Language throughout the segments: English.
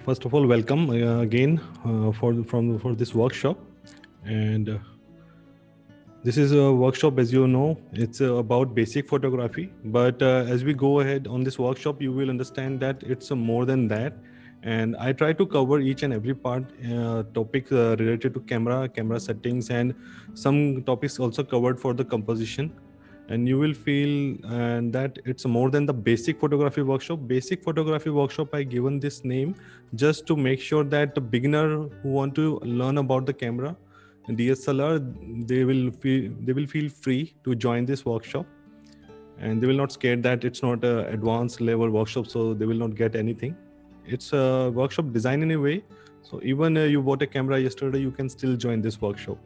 First of all, welcome again for this workshop. And this is a workshop, as you know, it's about basic photography. But as we go ahead on this workshop, you will understand that it's more than that. And I try to cover each and every topic related to camera settings, and some topics also covered for the composition. And you will feel that it's more than the basic photography workshop. Basic photography workshop, I given this name just to make sure that the beginner who want to learn about the camera DSLR, they will feel free to join this workshop, and they will not scared that it's not a advanced level workshop, so they will not get anything. It's a workshop designed in a way, so even you bought a camera yesterday, you can still join this workshop.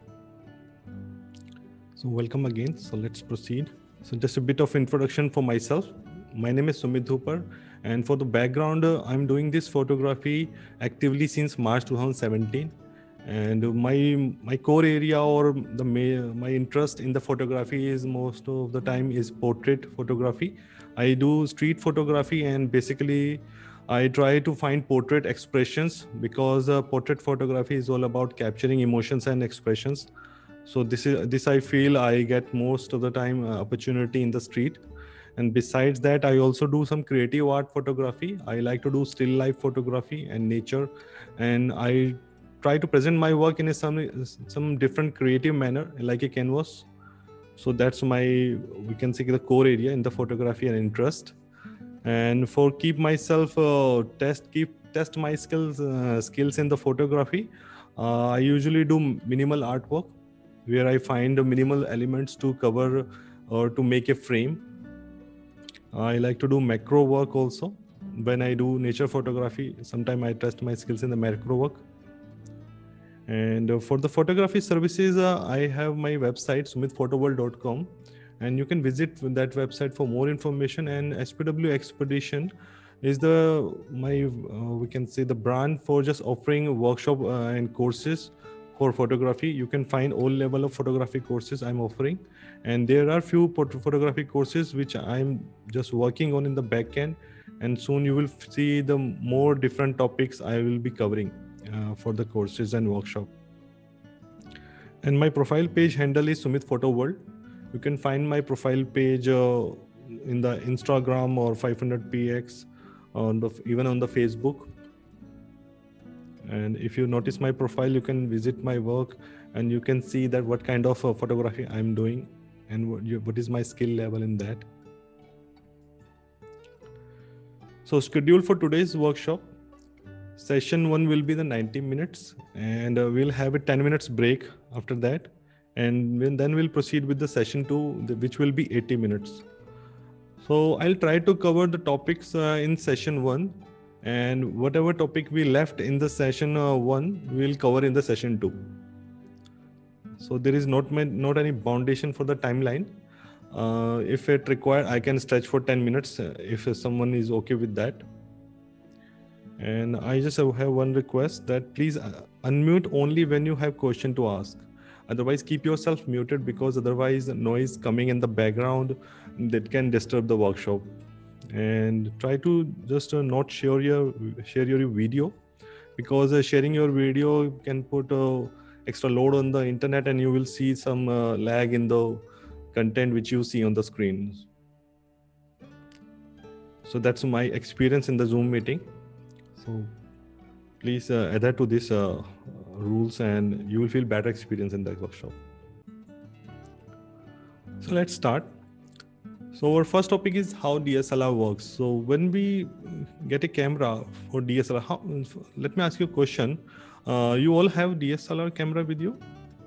So welcome again. So let's proceed. So just a bit of introduction for myself. My name is Sumit Dhupar, and for the background, I'm doing this photography actively since March 2017. And my core area or my interest in the photography is most of the time is portrait photography. I do street photography, and basically I try to find portrait expressions, because portrait photography is all about capturing emotions and expressions. So this I feel I get most of the time opportunity in the street. And besides that, I also do some creative art photography. I like to do still life photography and nature, and I try to present my work in some different creative manner, like a canvas. So that's we can say, the core area in the photography and interest. And for keep myself test my skills in the photography, I usually do minimal artwork, where I find minimal elements to cover or to make a frame. I like to do macro work also. When I do nature photography, sometimes I test my skills in the macro work. And for the photography services, I have my website, sumitphotoworld.com, and you can visit that website for more information. And SPW Expedition is we can say, the brand for just offering workshop and courses for photography. You can find all level of photography courses I'm offering, and there are few photography courses which I'm just working on in the back end, and soon you will see the more different topics I will be covering for the courses and workshop. And my profile page handle is Sumit Photo World. You can find my profile page in the Instagram or 500px, even on the Facebook. And if you notice my profile, you can visit my work, and you can see that what kind of photography I'm doing, and what is my skill level in that. So schedule for today's workshop, session 1 will be the 90 minutes, and we'll have a 10 minutes break after that, and then we'll proceed with the session 2, which will be 80 minutes. So I'll try to cover the topics in session 1, and whatever topic we left in the session 1, we'll cover in the session 2. So there is not any foundation for the timeline. If it required, I can stretch for 10 minutes if someone is okay with that. And I just have one request, that please unmute only when you have question to ask. Otherwise, keep yourself muted, because otherwise noise coming in the background that can disturb the workshop. And try to just not share your video, because sharing your video can put extra load on the internet, and you will see some lag in the content which you see on the screen. So that's my experience in the Zoom meeting. So please adhere to these rules, and you will feel better experience in the workshop. So let's start. So our first topic is how DSLR works. So when we get a camera for DSLR, let me ask you a question. You all have DSLR camera with you?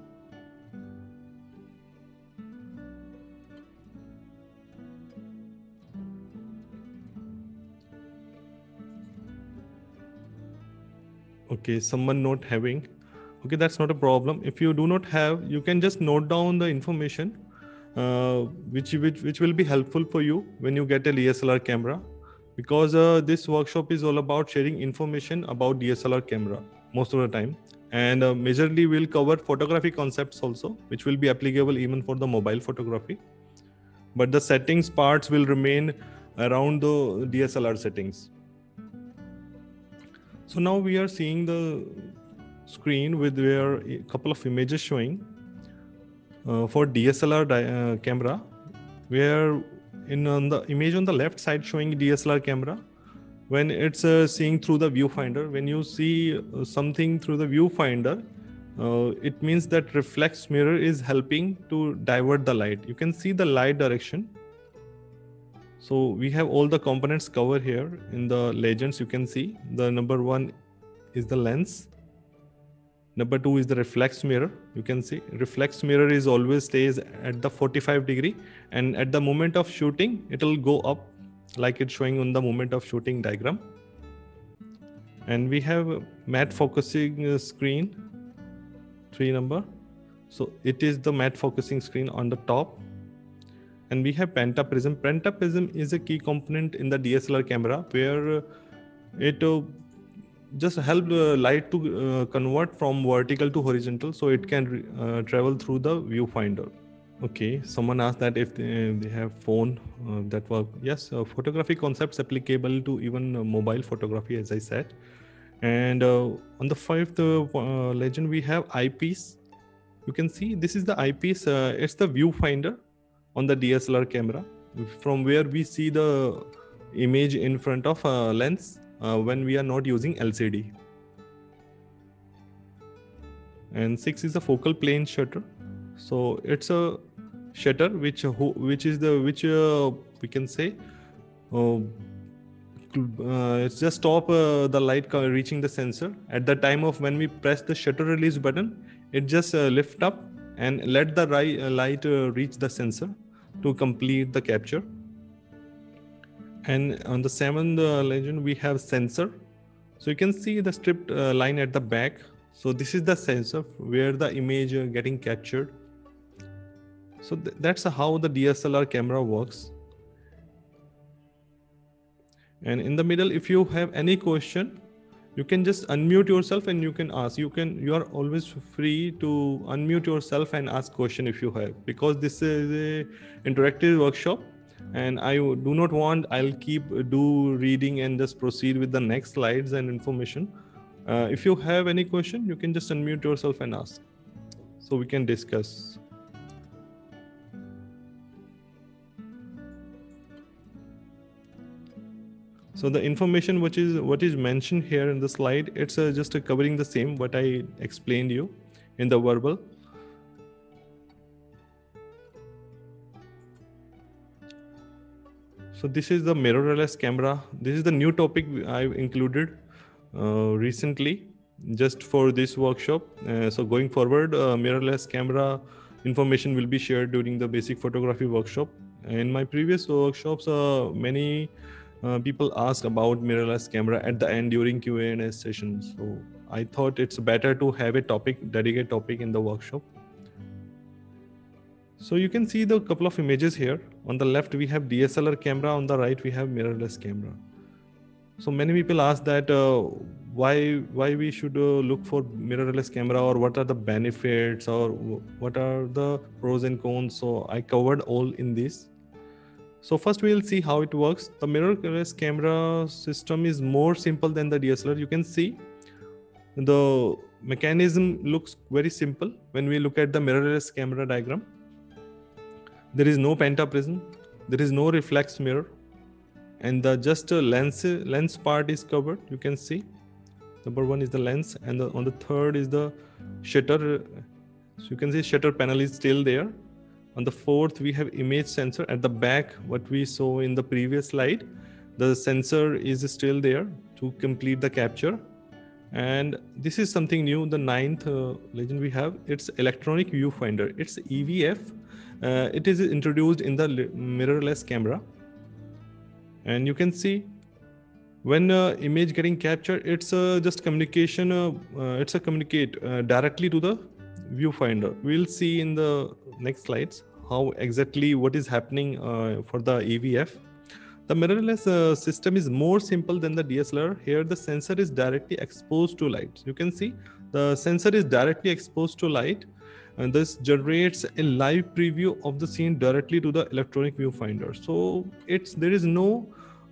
Okay, someone not having. Okay, that's not a problem. If you do not have, you can just note down the information which will be helpful for you when you get a DSLR camera, because this workshop is all about sharing information about DSLR camera most of the time. And majorly we'll cover photography concepts also, which will be applicable even for the mobile photography. But the settings parts will remain around the DSLR settings. So now we are seeing the screen with where a couple of images showing for DSLR camera, where on the image on the left side showing DSLR camera, when it's seeing through the viewfinder, when you see something through the viewfinder, it means that reflex mirror is helping to divert the light. You can see the light direction. So we have all the components covered here in the legends. You can see the number 1 is the lens. Number 2 is the reflex mirror. You can see reflex mirror is always stays at the 45 degree, and at the moment of shooting, it will go up like it's showing on the moment of shooting diagram. And we have matte focusing screen, 3 number. So it is the matte focusing screen on the top. And we have pentaprism. Pentaprism is a key component in the DSLR camera, where it just help light to convert from vertical to horizontal, so it can travel through the viewfinder. Okay, someone asked that if they have phone that work. Yes, photography concepts applicable to even mobile photography, as I said. And on the 5th legend, we have eyepiece. You can see this is the eyepiece. It's the viewfinder on the DSLR camera, from where we see the image in front of a lens when we are not using LCD. And 6 is the focal plane shutter. So it's a shutter which we can say it's just stop the light reaching the sensor. At the time of when we press the shutter release button, it just lift up and let the light reach the sensor to complete the capture. And on the 7th legend, we have sensor. So you can see the stripped line at the back. So this is the sensor where the image getting captured. So that's how the DSLR camera works. And in the middle, if you have any question, you can just unmute yourself and you can ask. You are always free to unmute yourself and ask question if you have, because this is a interactive workshop, and I do not want I'll keep do reading and just proceed with the next slides and information. If you have any question, you can just unmute yourself and ask, so we can discuss. So the information what is mentioned here in the slide, it's just covering the same what I explained you in the verbal. So this is the mirrorless camera. This is the new topic I've included recently just for this workshop. So going forward, mirrorless camera information will be shared during the basic photography workshop. In my previous workshops, many people asked about mirrorless camera at the end during Q&A sessions. So I thought it's better to have a dedicated topic in the workshop. So you can see the couple of images here. On the left, we have DSLR camera. On the right, we have mirrorless camera. So many people ask that why we should look for mirrorless camera, or what are the benefits, or what are the pros and cons. So I covered all in this. So first we'll see how it works. The mirrorless camera system is more simple than the DSLR. You can see the mechanism looks very simple when we look at the mirrorless camera diagram. There is no pentaprism, there is no reflex mirror, and the just lens part is covered. You can see number 1 is the lens, and on the 3rd is the shutter. So you can see shutter panel is still there. On the 4th, we have image sensor at the back. What we saw in the previous slide, the sensor is still there to complete the capture. And this is something new. The 9th legend we have, it's electronic viewfinder. It's EVF. It is introduced in the mirrorless camera. And you can see when image getting captured, it's just communication. It's a communicate directly to the viewfinder. We'll see in the next slides how exactly what is happening for the EVF. The mirrorless system is more simple than the DSLR. Here the sensor is directly exposed to light. You can see the sensor is directly exposed to light, and this generates a live preview of the scene directly to the electronic viewfinder. So there is no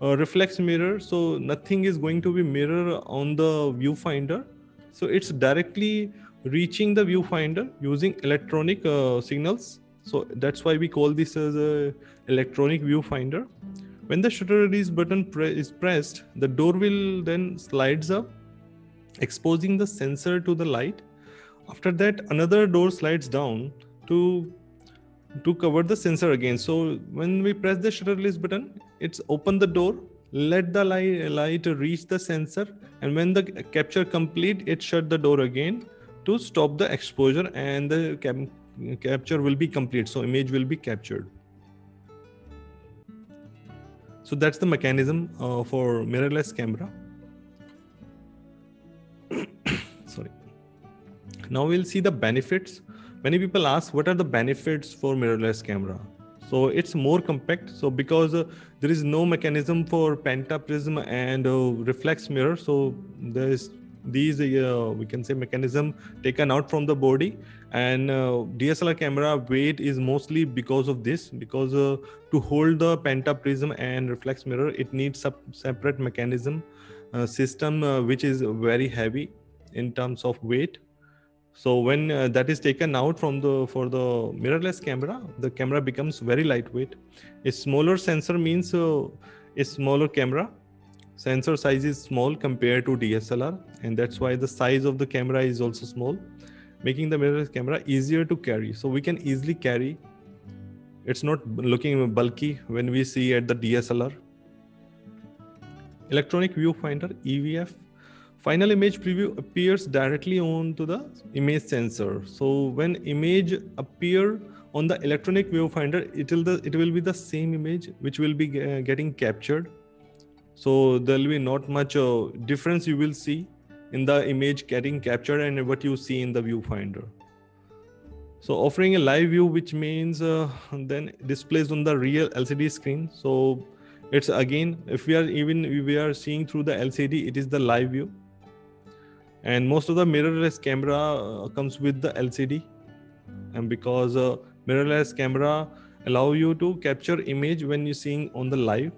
reflex mirror, so nothing is going to be mirror on the viewfinder. So it's directly reaching the viewfinder using electronic signals. So that's why we call this as a electronic viewfinder. When the shutter release button is pressed, the door will then slides up, exposing the sensor to the light. After that, another door slides down to cover the sensor again. So when we press the shutter release button, it's open the door, let the light reach the sensor, and when the capture complete, it shut the door again to stop the exposure, and the capture will be complete. So image will be captured. So that's the mechanism for mirrorless camera. Sorry. Now we'll see the benefits. Many people ask, what are the benefits for mirrorless camera? So it's more compact. So because there is no mechanism for pentaprism and reflex mirror, so there's these we can say mechanism taken out from the body, and DSLR camera weight is mostly because of this, because to hold the pentaprism and reflex mirror, it needs a separate mechanism system which is very heavy in terms of weight. So when that is taken out for the mirrorless camera, the camera becomes very lightweight. A smaller sensor means a smaller camera. Sensor size is small compared to DSLR, and that's why the size of the camera is also small, making the mirrorless camera easier to carry. So we can easily carry. It's not looking bulky when we see at the DSLR. Electronic viewfinder, EVF. Final image preview appears directly onto the image sensor. So when image appear on the electronic viewfinder, it will be the same image which will be getting captured. So there will be not much difference you will see in the image getting captured and what you see in the viewfinder. So offering a live view, which means then displays on the real LCD screen. So it's again, if we are seeing through the LCD, it is the live view. And most of the mirrorless camera comes with the LCD, and because mirrorless camera allow you to capture image when you're seeing on the live.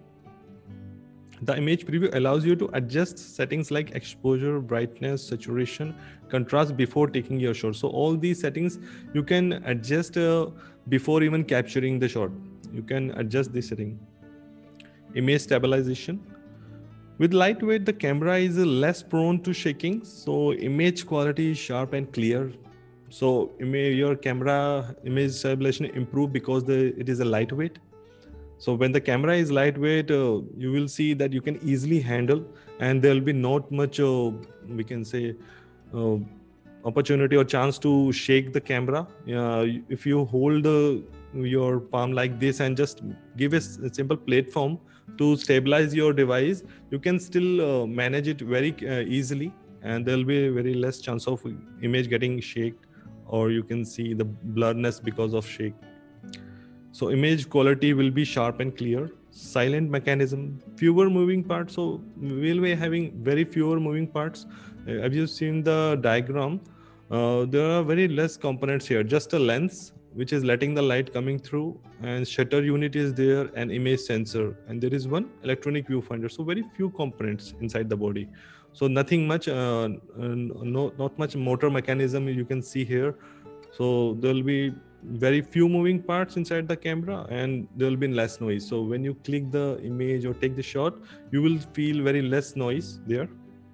The image preview allows you to adjust settings like exposure, brightness, saturation, contrast before taking your shot. So all these settings you can adjust before even capturing the shot. You can adjust this setting. Image stabilization. With lightweight, the camera is less prone to shaking, so image quality is sharp and clear. So your camera image stabilization improve because it is a lightweight. So when the camera is lightweight, you will see that you can easily handle, and there will be not much, we can say, opportunity or chance to shake the camera. If you hold your palm like this and just give a simple platform to stabilize your device, you can still manage it very easily, and there will be very less chance of image getting shaked, or you can see the blurriness because of shake. So image quality will be sharp and clear. Silent mechanism, fewer moving parts. So we'll be having very fewer moving parts. Have you seen the diagram? There are very less components here, just a lens which is letting the light coming through, and shutter unit is there, and image sensor, and there is one electronic viewfinder. So very few components inside the body. So nothing much, not much motor mechanism you can see here. So there will be very few moving parts inside the camera, and there will be less noise. So when you click the image or take the shot, you will feel very less noise there.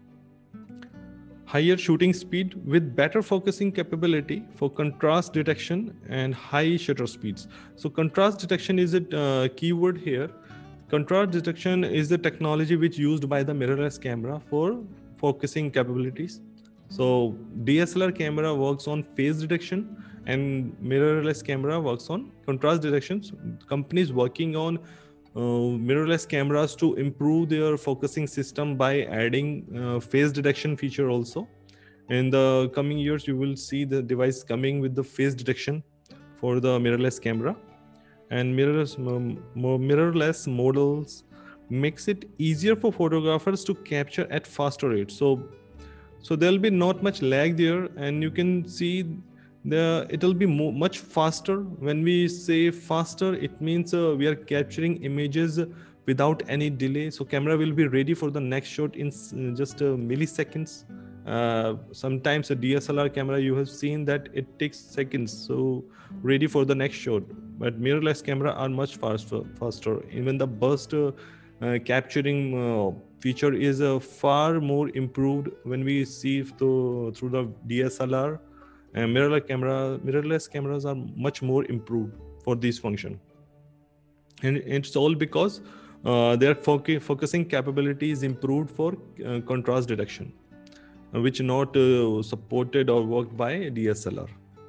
Higher shooting speed with better focusing capability for contrast detection and high shutter speeds. So contrast detection is a keyword here. Contrast detection is the technology which used by the mirrorless camera for focusing capabilities. So DSLR camera works on phase detection, and mirrorless camera works on contrast detections. Companies working on mirrorless cameras to improve their focusing system by adding phase detection feature also. In the coming years, you will see the device coming with the phase detection for the mirrorless camera. And mirrorless models makes it easier for photographers to capture at faster rates. So there'll be not much lag there, and you can see it'll be much faster. When we say faster, it means we are capturing images without any delay. So camera will be ready for the next shot in just milliseconds. Sometimes a DSLR camera, you have seen that it takes seconds, so ready for the next shot. But mirrorless camera are much faster. Even the burst capturing feature is far more improved when we see through the DSLR. And mirrorless cameras are much more improved for this function, and it's all because their focusing capability is improved for contrast detection, which not supported or worked by DSLR.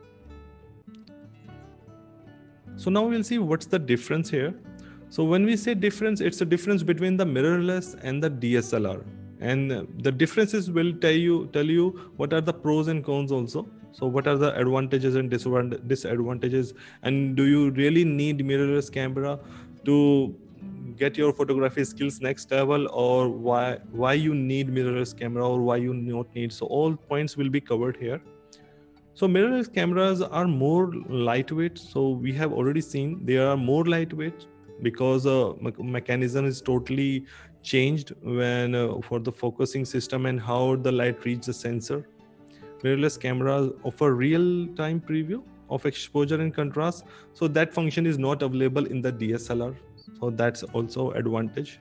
So now we'll see what's the difference here. So when we say difference, it's a difference between the mirrorless and the DSLR, and the differences will tell you what are the pros and cons also. So what are the advantages and disadvantages, and do you really need mirrorless camera to get your photography skills next level, or why you need mirrorless camera or why you not need. So all points will be covered here. So mirrorless cameras are more lightweight. So we have already seen they are more lightweight because mechanism is totally changed when for the focusing system and how the light reaches the sensor. Mirrorless cameras offer real-time preview of exposure and contrast, so that function is not available in the DSLR. So that's also advantage.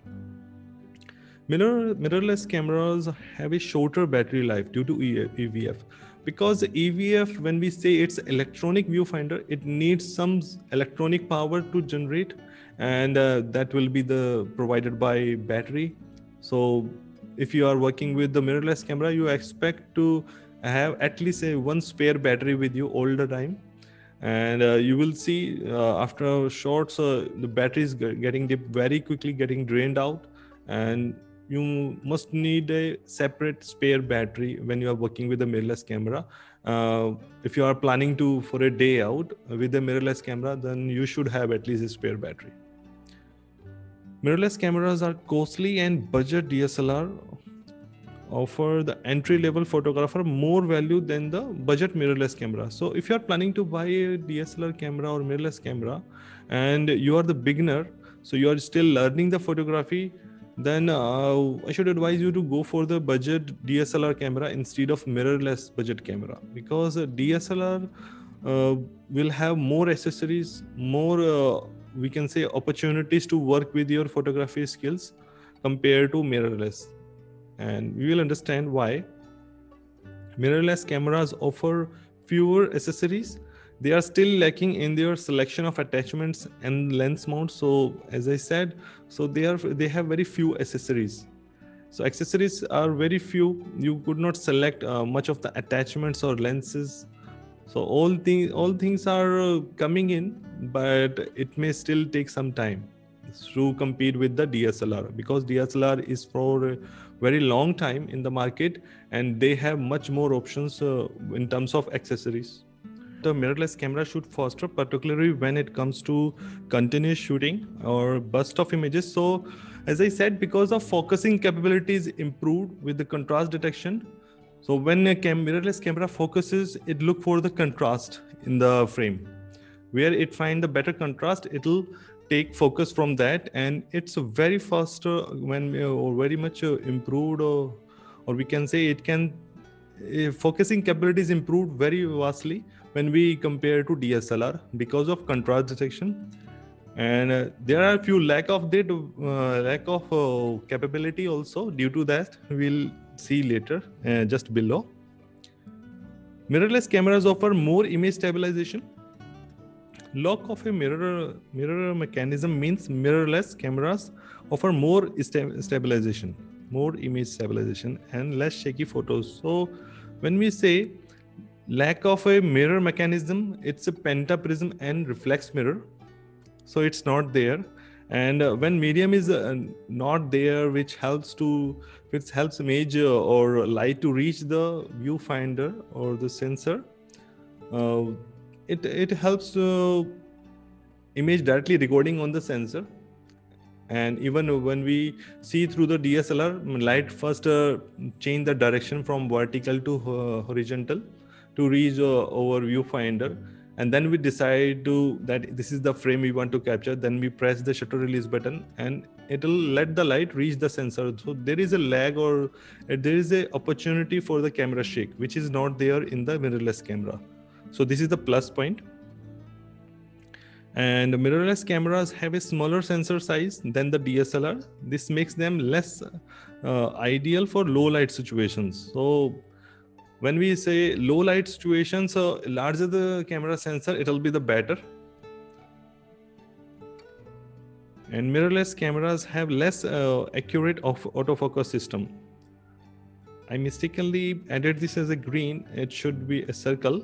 Mirrorless cameras have a shorter battery life due to EVF. Because EVF, when we say it's electronic viewfinder, it needs some electronic power to generate, and that will be provided by battery. So if you are working with the mirrorless camera, you expect to have at least one spare battery with you all the time. And you will see after shots the battery is getting very quickly getting drained out, and you must need a separate spare battery when you are working with a mirrorless camera. If you are planning for a day out with a mirrorless camera, then you should have at least a spare battery. Mirrorless cameras are costly, and budget DSLR offer the entry-level photographer more value than the budget mirrorless camera. So if you are planning to buy a DSLR camera or mirrorless camera and you are the beginner, so you are still learning the photography, then I should advise you to go for the budget DSLR camera instead of mirrorless budget camera, because DSLR will have more accessories, more we can say opportunities to work with your photography skills compared to mirrorless. And we will understand why. Mirrorless cameras offer fewer accessories. They are still lacking in their selection of attachments and lens mounts. So as I said, so they have very few accessories. So accessories are very few. You could not select much of the attachments or lenses. So all things are coming in, but it may still take some time to compete with the DSLR, because DSLR is for a very long time in the market and they have much more options in terms of accessories. The mirrorless camera shoot faster, particularly when it comes to continuous shooting or burst of images. So as I said, because of focusing capabilities improved with the contrast detection, so when a mirrorless camera focuses, it look for the contrast in the frame. Where it find the better contrast, it'll take focus from that, and it's very faster when or very much improved, or we can say it can focusing capabilities improved very vastly when we compare to DSLR because of contrast detection. And there are a few lack of capability also. Due to that, we'll see later just below. Mirrorless cameras offer more image stabilization. Lock of a mirror mechanism means mirrorless cameras offer more stabilization, more image stabilization, and less shaky photos. So when we say lack of a mirror mechanism, it's a pentaprism and reflex mirror, so it's not there. And when medium is not there, which helps image or light to reach the viewfinder or the sensor, it helps image directly recording on the sensor. And even when we see through the DSLR, light first change the direction from vertical to horizontal to reach our viewfinder, and then we decide that this is the frame we want to capture. Then we press the shutter release button and it'll let the light reach the sensor. So there is a lag, or there is a opportunity for the camera shake, which is not there in the mirrorless camera. So this is the plus point. And mirrorless cameras have a smaller sensor size than the DSLR. This makes them less ideal for low light situations. So when we say low light situations, larger the camera sensor, it'll be the better. And mirrorless cameras have less accurate autofocus system. I mistakenly added this as a green. It should be a circle.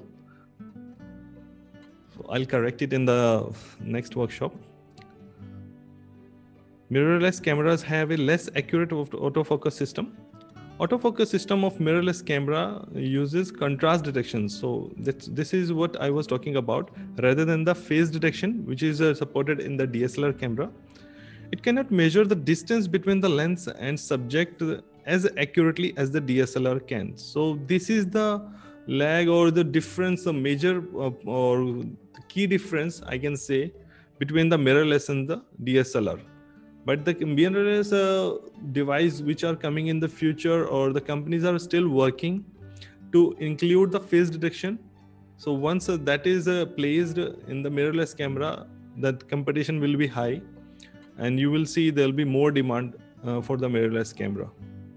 So I'll correct it in the next workshop. Mirrorless cameras have a less accurate autofocus system. Autofocus system of mirrorless camera uses contrast detection. So this is what I was talking about, rather than the phase detection, which is supported in the DSLR camera. It cannot measure the distance between the lens and subject as accurately as the DSLR can. So this is the lag, or the difference, the major or the key difference, I can say, between the mirrorless and the DSLR. But the mirrorless device which are coming in the future, or the companies are still working to include the phase detection. So once that is placed in the mirrorless camera, that competition will be high, and you will see there will be more demand for the mirrorless camera.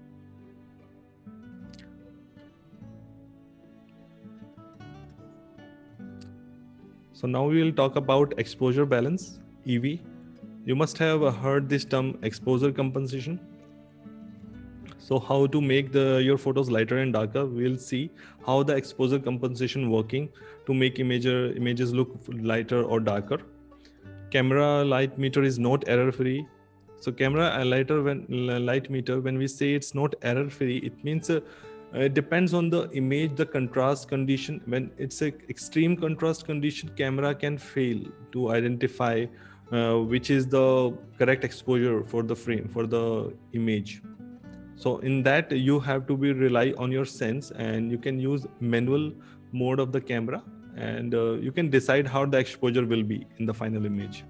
So now we will talk about exposure balance, EV. You must have heard this term, exposure compensation. So how to make your photos lighter and darker? We'll see how the exposure compensation working to make images look lighter or darker. Camera light meter is not error free. So camera light meter, when we say it's not error free, it means it depends on the image, the contrast condition. When it's an extreme contrast condition, camera can fail to identify which is the correct exposure for the frame, for the image. So in that, you have to rely on your sense, and you can use manual mode of the camera, and you can decide how the exposure will be in the final image.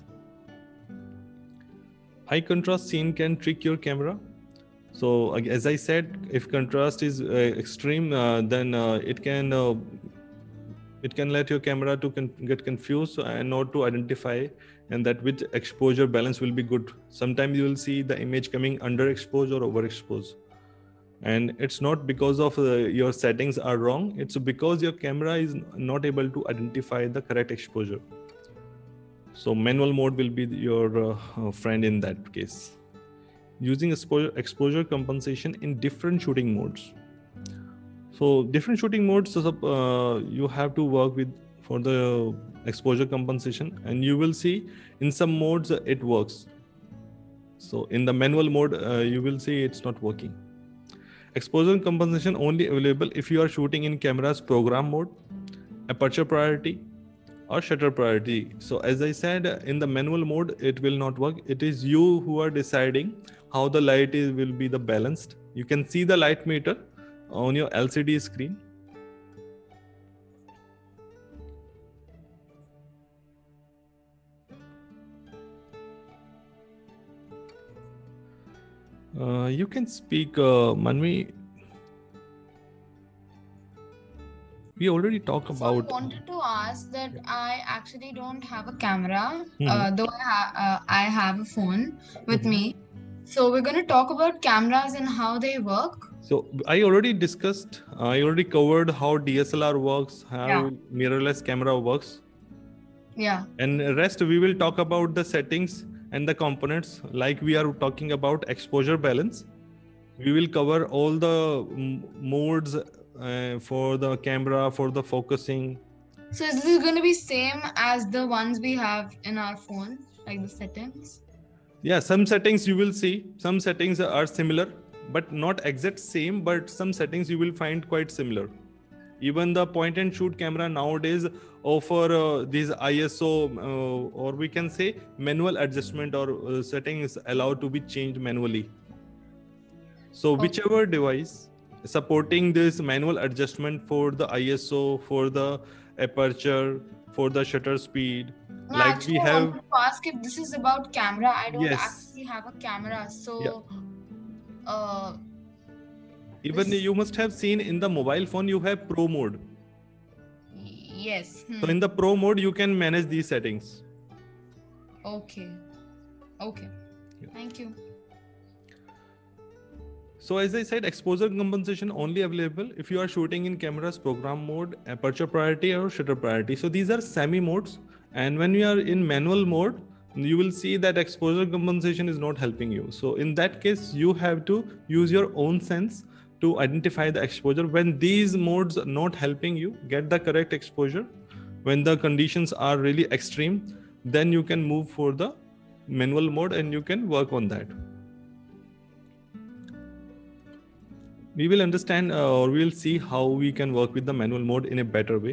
High contrast scene can trick your camera. So as I said, if contrast is extreme, then it can let your camera to get confused and not to identify, and that which exposure balance will be good. Sometimes you will see the image coming underexposed or overexposed, and it's not because of your settings are wrong. It's because your camera is not able to identify the correct exposure. So manual mode will be your friend in that case. Using exposure compensation in different shooting modes. So different shooting modes you have to work with for the exposure compensation, and you will see in some modes it works. So in the manual mode, you will see it's not working. Exposure compensation only available if you are shooting in camera's program mode, aperture priority, or shutter priority. So as I said, in the manual mode, it will not work. It is you who are deciding how the light will be the balanced. You can see the light meter on your LCD screen. You can speak, Manvi. We already talked about. I wanted to ask that I actually don't have a camera, though I have a phone with me. So we're going to talk about cameras and how they work. So I already discussed, I already covered how DSLR works, how mirrorless camera works. Yeah. And rest we will talk about the settings and the components, like we are talking about exposure balance. We will cover all the modes for the camera, for the focusing. So is this going to be same as the ones we have in our phone, like the settings? Yeah, some settings you will see, some settings are similar, but not exact same, but some settings you will find quite similar. Even the point and shoot camera nowadays offer these ISO or we can say manual adjustment, or settings allowed to be changed manually. So whichever device supporting this manual adjustment for the ISO, for the aperture, for the shutter speed. No, Like actually, we I have, wanted to ask if this is about camera. I don't yes, actually have a camera, so yeah. Even this, you must have seen in the mobile phone you have Pro mode. yes. So in the Pro mode you can manage these settings. Okay. Okay. Yeah. Thank you. So as I said, exposure compensation only available if you are shooting in camera's program mode, aperture priority or shutter priority. So these are semi modes, and when you are in manual mode, you will see that exposure compensation is not helping you. So in that case, you have to use your own sense to identify the exposure. When these modes are not helping you get the correct exposure, when the conditions are really extreme, then you can move for the manual mode and you can work on that. We will understand or we will see how we can work with the manual mode in a better way.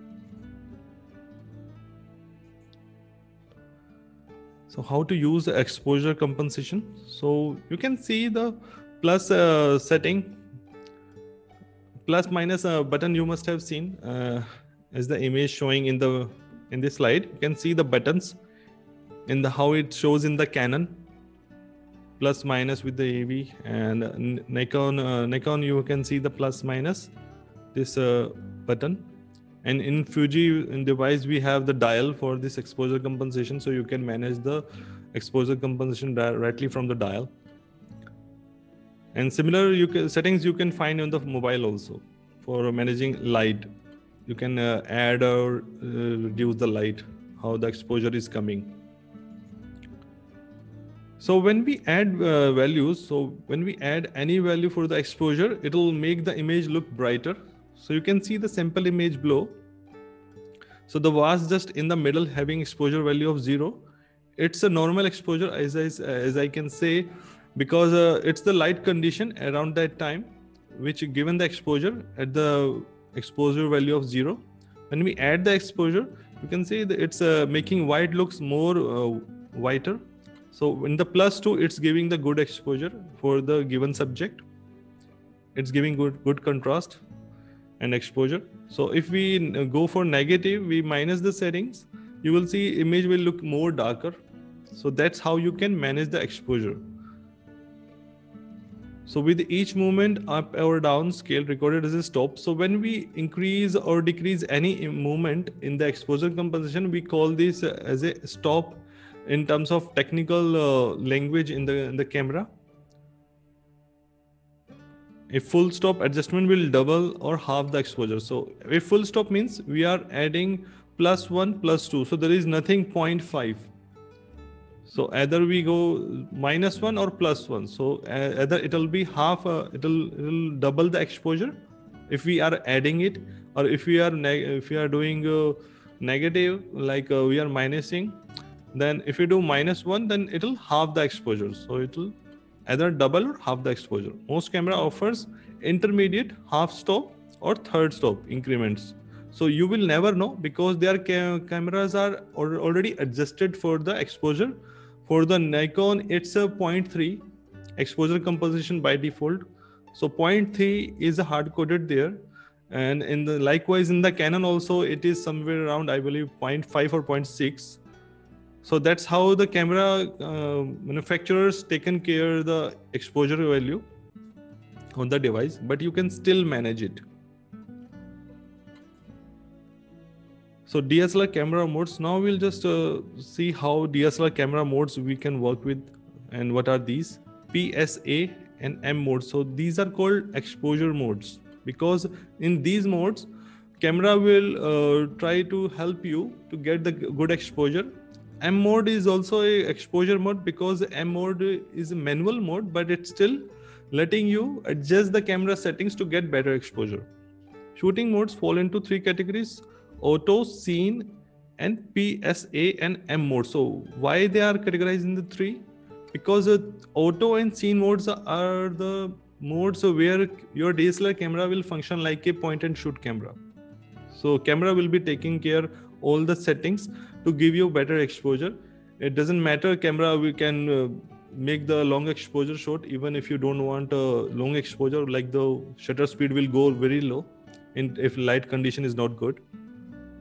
So how to use the exposure compensation? So you can see the plus setting, plus minus button you must have seen as the image showing in this slide. You can see the buttons in the how it shows in the Canon, plus minus with the AV, and Nikon you can see the plus minus this button, and in Fuji in device we have the dial for this exposure compensation, so you can manage the exposure compensation directly from the dial. And similar settings you can find on the mobile also for managing light. You can add or reduce the light, how the exposure is coming. So when we add values, so when we add any value for the exposure, it will make the image look brighter. So you can see the sample image below. So the vase just in the middle having exposure value of 0. It's a normal exposure as I can say, because it's the light condition around that time, which given the exposure at the exposure value of 0. When we add the exposure, you can see that it's making white looks more whiter. So in the +2, it's giving the good exposure for the given subject. It's giving good contrast and exposure. So if we go for negative, we minus the settings, you will see image will look more darker. So that's how you can manage the exposure. So with each movement up or down, scale recorded as a stop. So when we increase or decrease any movement in the exposure compensation, we call this as a stop in terms of technical language in the camera. A full stop adjustment will double or half the exposure. So a full stop means we are adding +1 +2. So there is nothing 0.5. So either we go -1 or +1. So either it will be half, it'll double the exposure if we are adding it, or if we are doing negative, like we are minusing, then if you do -1, then it'll half the exposure. So it'll either double or half the exposure. Most camera offers intermediate, half stop or third stop increments. So you will never know, because their cameras are already adjusted for the exposure. For the Nikon, it's a 0.3 exposure composition by default. So 0.3 is hard coded there, and likewise in the Canon also it is somewhere around, I believe, 0.5 or 0.6. So that's how the camera manufacturers taken care the exposure value on the device, but you can still manage it. So DSLR camera modes. Now we'll just see how DSLR camera modes we can work with, and what are these PSA and M modes. So these are called exposure modes, because in these modes, camera will try to help you to get the good exposure. M mode is also a exposure mode, because M mode is a manual mode, but it's still letting you adjust the camera settings to get better exposure. Shooting modes fall into 3 categories: auto, scene, and PSA and M mode. So why they are categorized in the 3? Because auto and scene modes are the modes where your DSLR camera will function like a point and shoot camera. So camera will be taking care all the settings to give you better exposure. It doesn't matter camera, we can make the long exposure shot even if you don't want a long exposure, like the shutter speed will go very low if light condition is not good.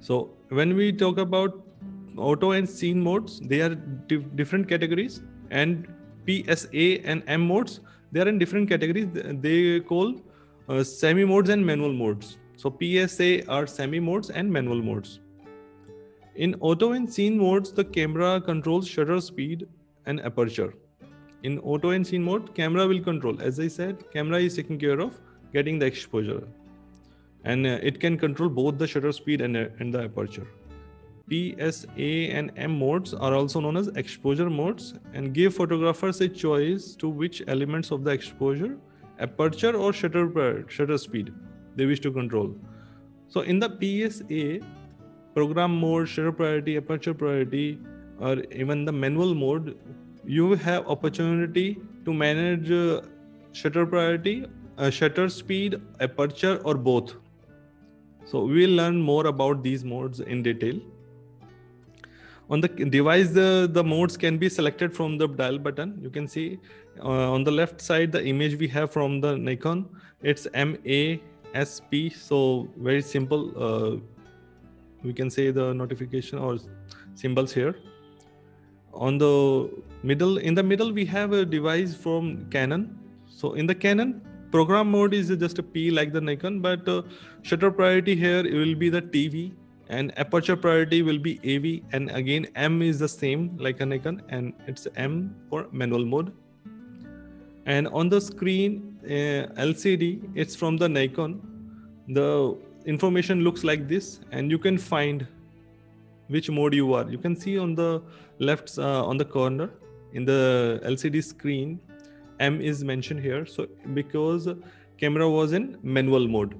So when we talk about auto and scene modes, they are different categories, and PSA and M modes, they are in different categories. They call semi modes and manual modes. So PSA are semi modes and manual modes. In auto and scene modes, the camera controls shutter speed and aperture. In auto and scene mode, camera will control. As I said, camera is taking care of getting the exposure, and it can control both the shutter speed and the aperture. PSA and M modes are also known as exposure modes and give photographers a choice to which elements of the exposure, aperture or shutter speed they wish to control. So in the PSA, program mode, shutter priority, aperture priority, or even the manual mode, you have opportunity to manage shutter priority, shutter speed, aperture, or both. So we will learn more about these modes in detail. On the device, the modes can be selected from the dial button. You can see on the left side the image we have from the Nikon. It's MASP. So very simple. We can say the notification or symbols here. On the middle, in the middle, we have a device from Canon. So in the Canon, program mode is just a P like the Nikon, but shutter priority here will be the TV, and aperture priority will be AV, and again M is the same like a Nikon, and it's M for manual mode. And on the screen, LCD, it's from the Nikon. The information looks like this, and you can find which mode you are. You can see on the left on the corner in the LCD screen, M is mentioned here. So because camera was in manual mode,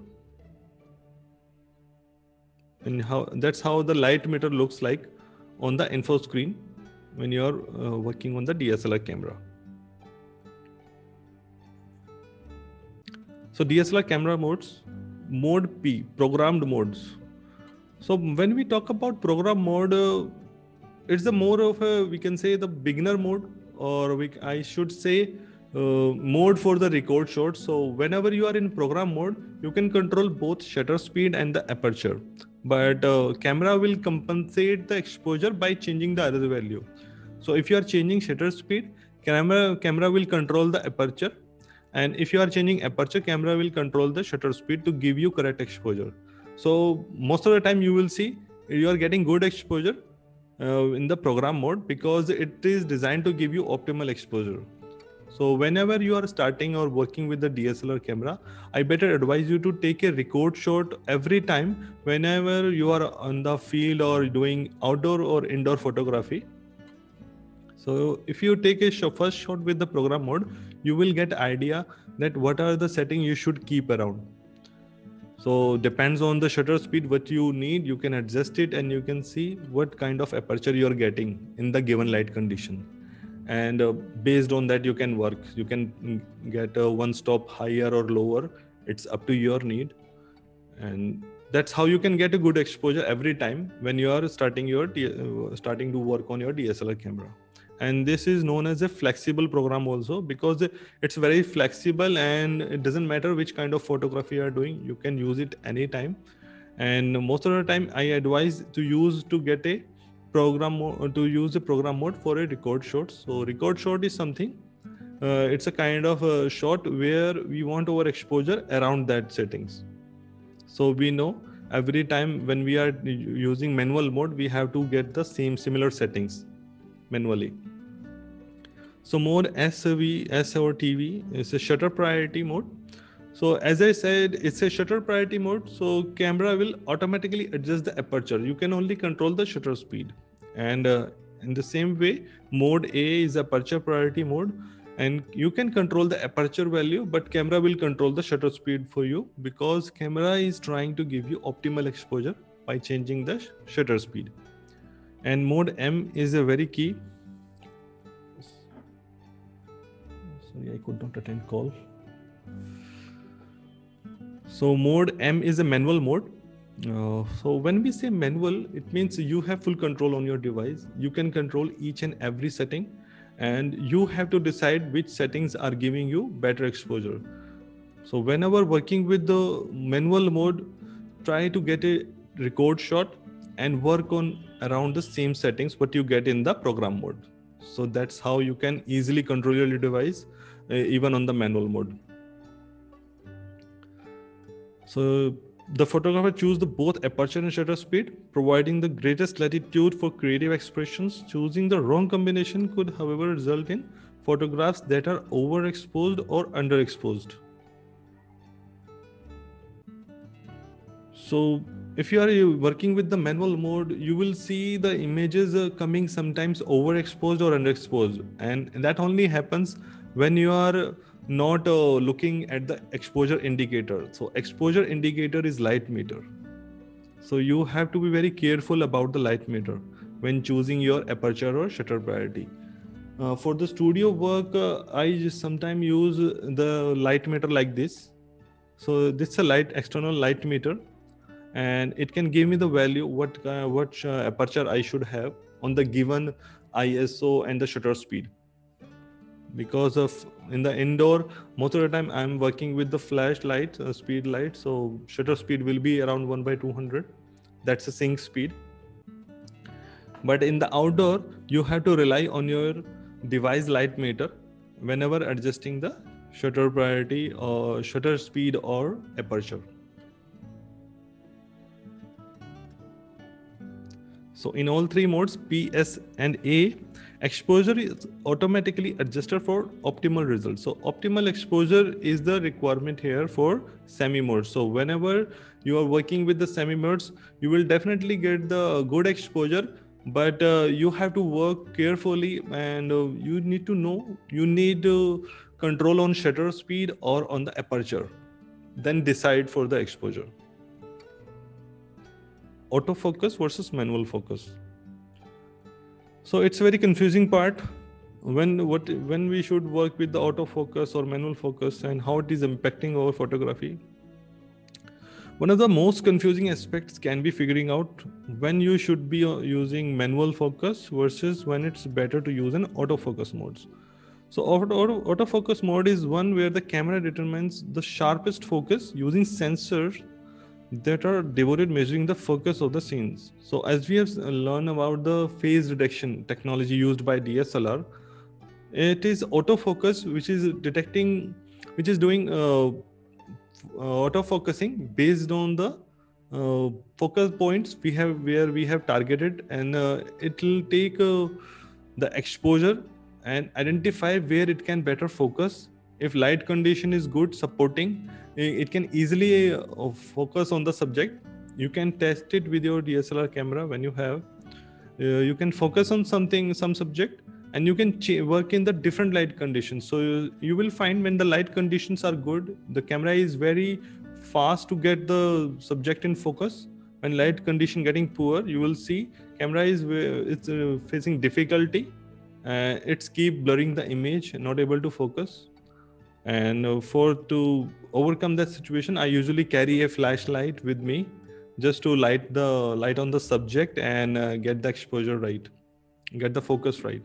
and that's how the light meter looks like on the info screen when you are working on the DSLR camera. So DSLR camera modes, mode P, programmed modes. So when we talk about program mode, it's a more of a, we can say, the beginner mode, or I should say mode for the record shot. So whenever you are in program mode, you can control both shutter speed and the aperture, but camera will compensate the exposure by changing the other value. So if you are changing shutter speed, camera will control the aperture, and if you are changing aperture, camera will control the shutter speed to give you correct exposure. So most of the time you will see you are getting good exposure in the program mode because it is designed to give you optimal exposure. So whenever you are starting or working with the DSLR camera, I better advise you to take a record shot every time whenever you are on the field or doing outdoor or indoor photography. So if you take a first shot with the program mode, you will get idea that what are the settings you should keep around. So depends on the shutter speed what you need, you can adjust it, and you can see what kind of aperture you are getting in the given light condition. And based on that you can work. You can get one stop higher or lower. It's up to your need, and that's how you can get a good exposure every time when you are starting to work on your DSLR camera. And this is known as a flexible program also, because it's very flexible and it doesn't matter which kind of photography you are doing, you can use it anytime. And most of the time I advise to use a program mode for a record shot. So record shot is something, it's a kind of a shot where we want our exposure around that settings. So we know every time when we are using manual mode, we have to get the similar settings manually. So mode S or TV is a shutter priority mode. So as I said, it's a shutter priority mode. So camera will automatically adjust the aperture. You can only control the shutter speed. And in the same way, mode A is aperture priority mode. And you can control the aperture value, but camera will control the shutter speed for you, because camera is trying to give you optimal exposure by changing the shutter speed. And mode M is a very key. Sorry, I could not attend call. So mode M is a manual mode. So when we say manual, it means you have full control on your device. You can control each and every setting, and you have to decide which settings are giving you better exposure. So whenever working with the manual mode, try to get a record shot and work on around the same settings what you get in the program mode. So that's how you can easily control your device even on the manual mode. So the photographer choose the both aperture and shutter speed, providing the greatest latitude for creative expressions. Choosing the wrong combination could, however, result in photographs that are overexposed or underexposed. So if you are working with the manual mode, you will see the images coming sometimes overexposed or underexposed, and that only happens when you are not looking at the exposure indicator. So exposure indicator is light meter. So you have to be very careful about the light meter when choosing your aperture or shutter priority. For the studio work, I sometimes use the light meter like this. So this is a external light meter, and it can give me the value what aperture I should have on the given ISO and the shutter speed. Because of in the indoor, most of the time I'm working with the flashlight speed light, so shutter speed will be around 1/200. That's a sync speed. But in the outdoor, you have to rely on your device light meter whenever adjusting the shutter priority or shutter speed or aperture. So in all three modes, P, S and A, exposure is automatically adjusted for optimal results. So optimal exposure is the requirement here for semi modes. So whenever you are working with the semi modes, you will definitely get the good exposure, but you have to work carefully, and you need to know, you need control on shutter speed or on the aperture, then decide for the exposure. Autofocus versus manual focus. So it's a very confusing part when we should work with the autofocus or manual focus and how it is impacting our photography. One of the most confusing aspects can be figuring out when you should be using manual focus versus when it's better to use an autofocus modes. So autofocus mode is one where the camera determines the sharpest focus using sensors that are devoted measuring the focus of the scenes. So as we have learned about the phase reduction technology used by DSLR, it is autofocus which is doing autofocusing based on the focus points where we have targeted, and it will take the exposure and identify where it can better focus. If light condition is good, supporting, it can easily focus on the subject. You can test it with your DSLR camera when you have. You can focus on some subject, and you can work in the different light conditions. So you will find when the light conditions are good, the camera is very fast to get the subject in focus. When light condition getting poor, you will see camera is facing difficulty. It's keep blurring the image, not able to focus. And to overcome that situation, I usually carry a flashlight with me just to light on the subject and get the exposure right, get the focus right.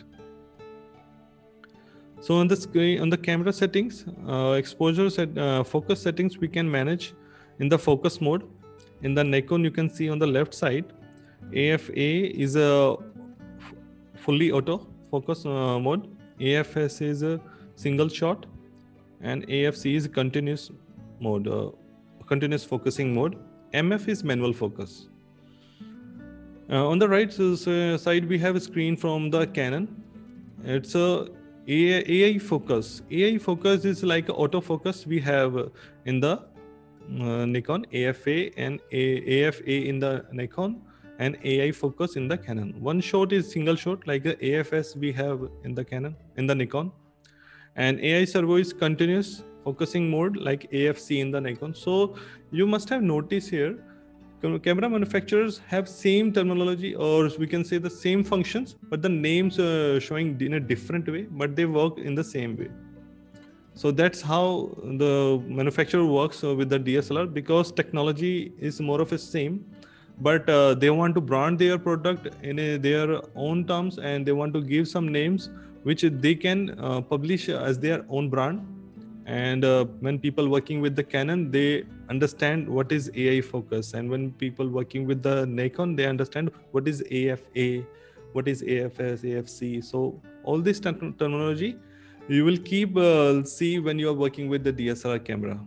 So on the screen, on the camera settings, focus settings we can manage in the focus mode. In the Nikon, you can see on the left side, AFA is a fully auto focus mode, AFS is a single shot, and AFC is continuous mode, continuous focusing mode. MF is manual focus. On the right side, we have a screen from the Canon. It's a AI focus. AI focus is like autofocus we have in the Nikon, AFA and AFA in the Nikon, and AI focus in the Canon. One shot is single shot like the AFS we have in the Canon, in the Nikon. And AI servo is continuous focusing mode like AFC in the Nikon. So you must have noticed here, camera manufacturers have same terminology, or we can say the same functions, but the names showing in a different way, but they work in the same way. So that's how the manufacturer works with the DSLR, because technology is more of a same, but they want to brand their product in their own terms, and they want to give some names which they can publish as their own brand. And when people working with the Canon, they understand what is AI focus, and when people working with the Nikon, they understand what is AFA, what is AFS, AFC. So all this terminology you will keep see when you are working with the DSLR camera.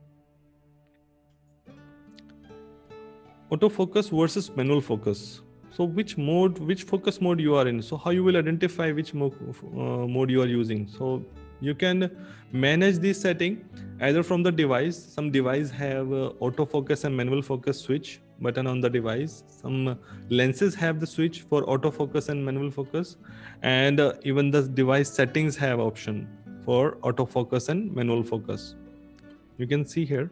Autofocus versus manual focus. So which focus mode you are in. So how you will identify which mode you are using. So you can manage this setting either from the device. Some device have autofocus and manual focus switch button on the device. Some lenses have the switch for autofocus and manual focus, and even the device settings have option for autofocus and manual focus. You can see here.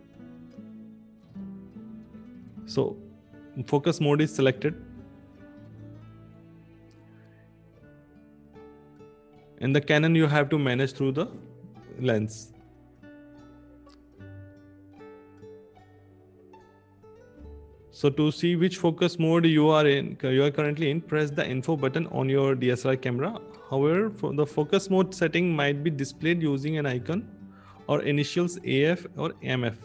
So focus mode is selected, and the Canon you have to manage through the lens. So to see which focus mode you are currently in, press the info button on your DSLR camera. However, the focus mode setting might be displayed using an icon or initials AF or MF.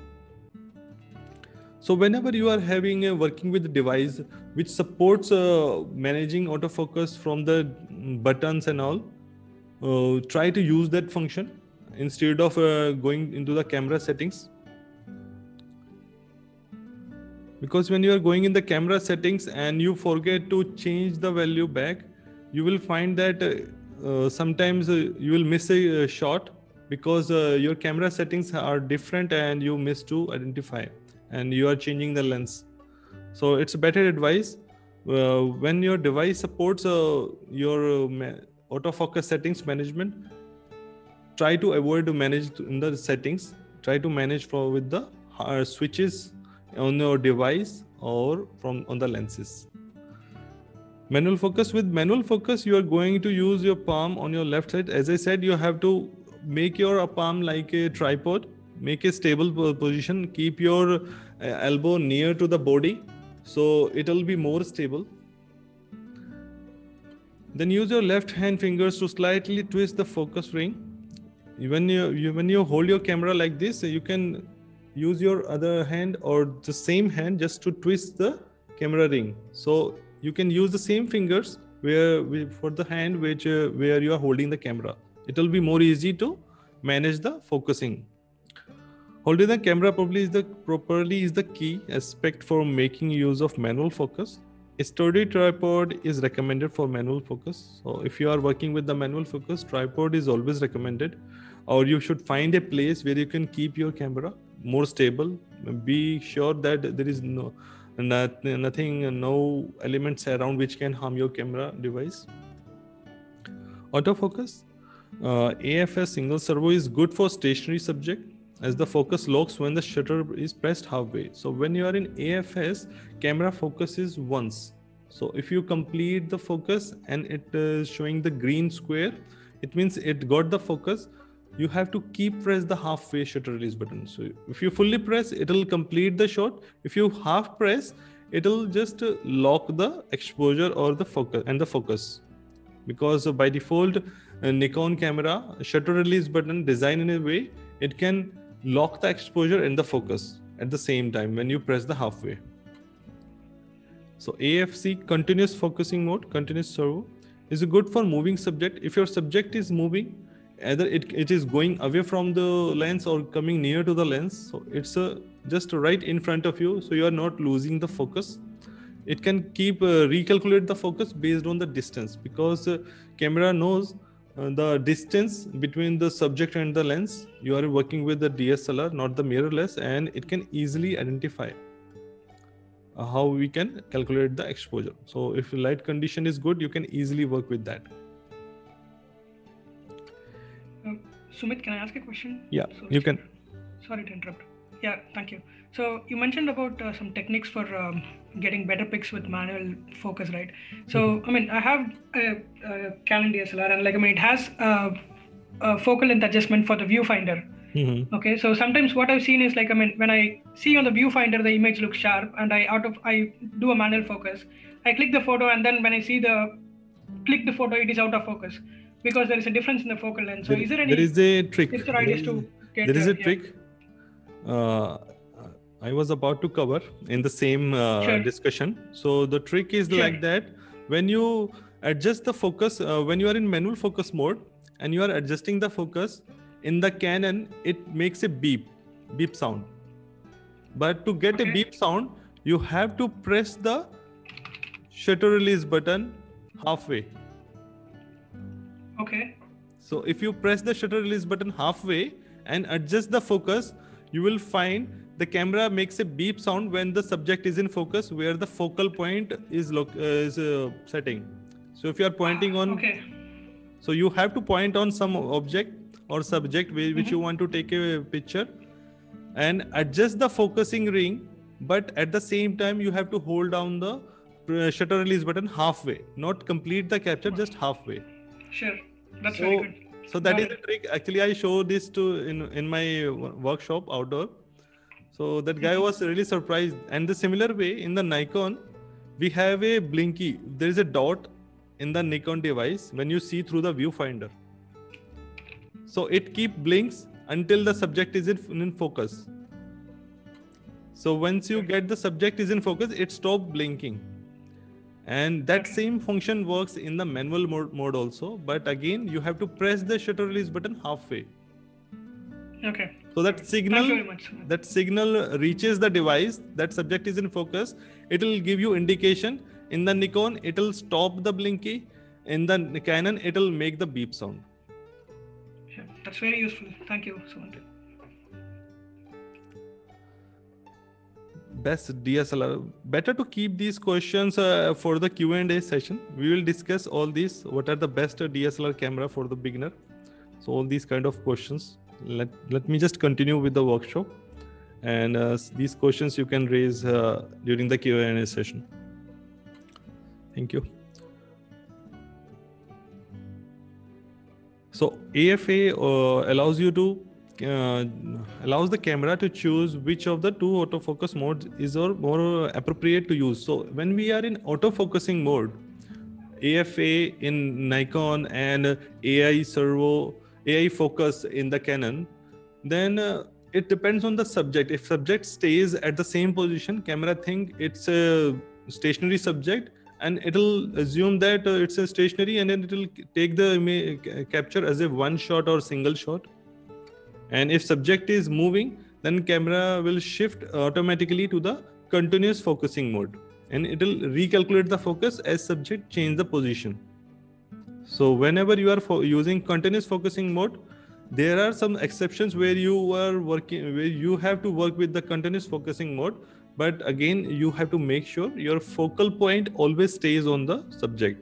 So whenever you are working with a device which supports managing autofocus from the buttons and all, try to use that function instead of going into the camera settings. Because when you are going in the camera settings and you forget to change the value back, you will find that sometimes you will miss a shot because your camera settings are different and you miss to identify, and you are changing the lens. So it's a better advice when your device supports your autofocus settings management, try to avoid to manage in the settings. Try to manage with the switches on your device or on the lenses. Manual focus. With manual focus, you are going to use your palm on your left side. As I said, you have to make your palm like a tripod. Make a stable position. Keep your elbow near to the body, so it will be more stable. Then use your left hand fingers to slightly twist the focus ring. When you hold your camera like this, you can use your other hand or the same hand just to twist the camera ring. So you can use the same fingers for the hand where you are holding the camera. It will be more easy to manage the focusing. Holding the camera properly is the key aspect for making use of manual focus. A sturdy tripod is recommended for manual focus. So if you are working with the manual focus, tripod is always recommended, or you should find a place where you can keep your camera more stable. Be sure that there is no elements around which can harm your camera device. Autofocus. AFS single servo is good for stationary subject, as the focus locks when the shutter is pressed halfway. So when you are in AFS, camera focuses once. So if you complete the focus and it is showing the green square, it means it got the focus. You have to keep press the halfway shutter release button. So if you fully press, it will complete the shot. If you half press, it will just lock the exposure or the focus. Because by default, Nikon camera shutter release button designed in a way it can lock the exposure and the focus at the same time when you press the halfway. So AFC, continuous focusing mode, continuous servo, is good for moving subject. If your subject is moving, either it is going away from the lens or coming near to the lens, so it's just right in front of you, so you are not losing the focus. It can keep recalculate the focus based on the distance, because camera knows the distance between the subject and the lens. You are working with the DSLR, not the mirrorless, and it can easily identify how we can calculate the exposure. So if light condition is good, you can easily work with that. Sumit, can I ask a question? Yeah, you can. Sorry to interrupt. Yeah, thank you. So you mentioned about some techniques for getting better pics with manual focus, right? So, I mean, I have a Canon DSLR, and it has a focal length adjustment for the viewfinder. Mm-hmm. Okay, so sometimes what I've seen is when I see on the viewfinder the image looks sharp, and I do a manual focus. I click the photo, and then when I click the photo, it is out of focus. because there is a difference in the focal length. So is there any there is a trick. tips or ideas to get There is a yeah. trick. I was about to cover in the same Sure. discussion. So the trick is Sure. like that: when you adjust the focus, when you are in manual focus mode and you are adjusting the focus in the Canon, it makes a beep sound. But to get a Okay. beep sound, you have to press the shutter release button halfway. Okay. So if you press the shutter release button halfway and adjust the focus, you will find the camera makes a beep sound when the subject is in focus, where the focal point is setting. So if you are pointing on, Okay. so you have to point on some object or subject which you want to take a picture, and adjust the focusing ring, but at the same time you have to hold down the shutter release button halfway, not complete the capture, just halfway. Sure. That's very So, good. so that Got is it. the trick. Actually, I show this to in my workshop outdoor. So that guy was really surprised. And the similar way in the Nikon, we have a blinky. There is a dot in the Nikon device when you see through the viewfinder. So it blinks until the subject is in focus. So once you get the subject is in focus, it stops blinking. And that same function works in the manual mode also. But again, you have to press the shutter release button halfway. Okay. So that Thank you very much. signal reaches the device, that subject is in focus. It will give you indication. In the Nikon, it will stop the blinky. In the Canon, it will make the beep sound. Sure. That's very useful. Thank you, Sumant. Best DSLR. Better to keep these questions for the Q&A session. We will discuss all these. What are the best DSLR camera for the beginner? So all these kind of questions. Let me just continue with the workshop, and these questions you can raise during the Q&A session. Thank you. So AFA allows you to allows the camera to choose which of the two autofocus modes is more appropriate to use. So when we are in autofocusing mode, AFA in Nikon and AI focus in the Canon, then it depends on the subject. If subject stays at the same position, camera think it's a stationary subject, and it'll assume that it's a stationary, and then it'll take the capture as a one shot or single shot. And if subject is moving, then camera will shift automatically to the continuous focusing mode, and it will recalculate the focus as subject change the position. So whenever you are using continuous focusing mode, there are some exceptions where you have to work with the continuous focusing mode, but again you have to make sure your focal point always stays on the subject.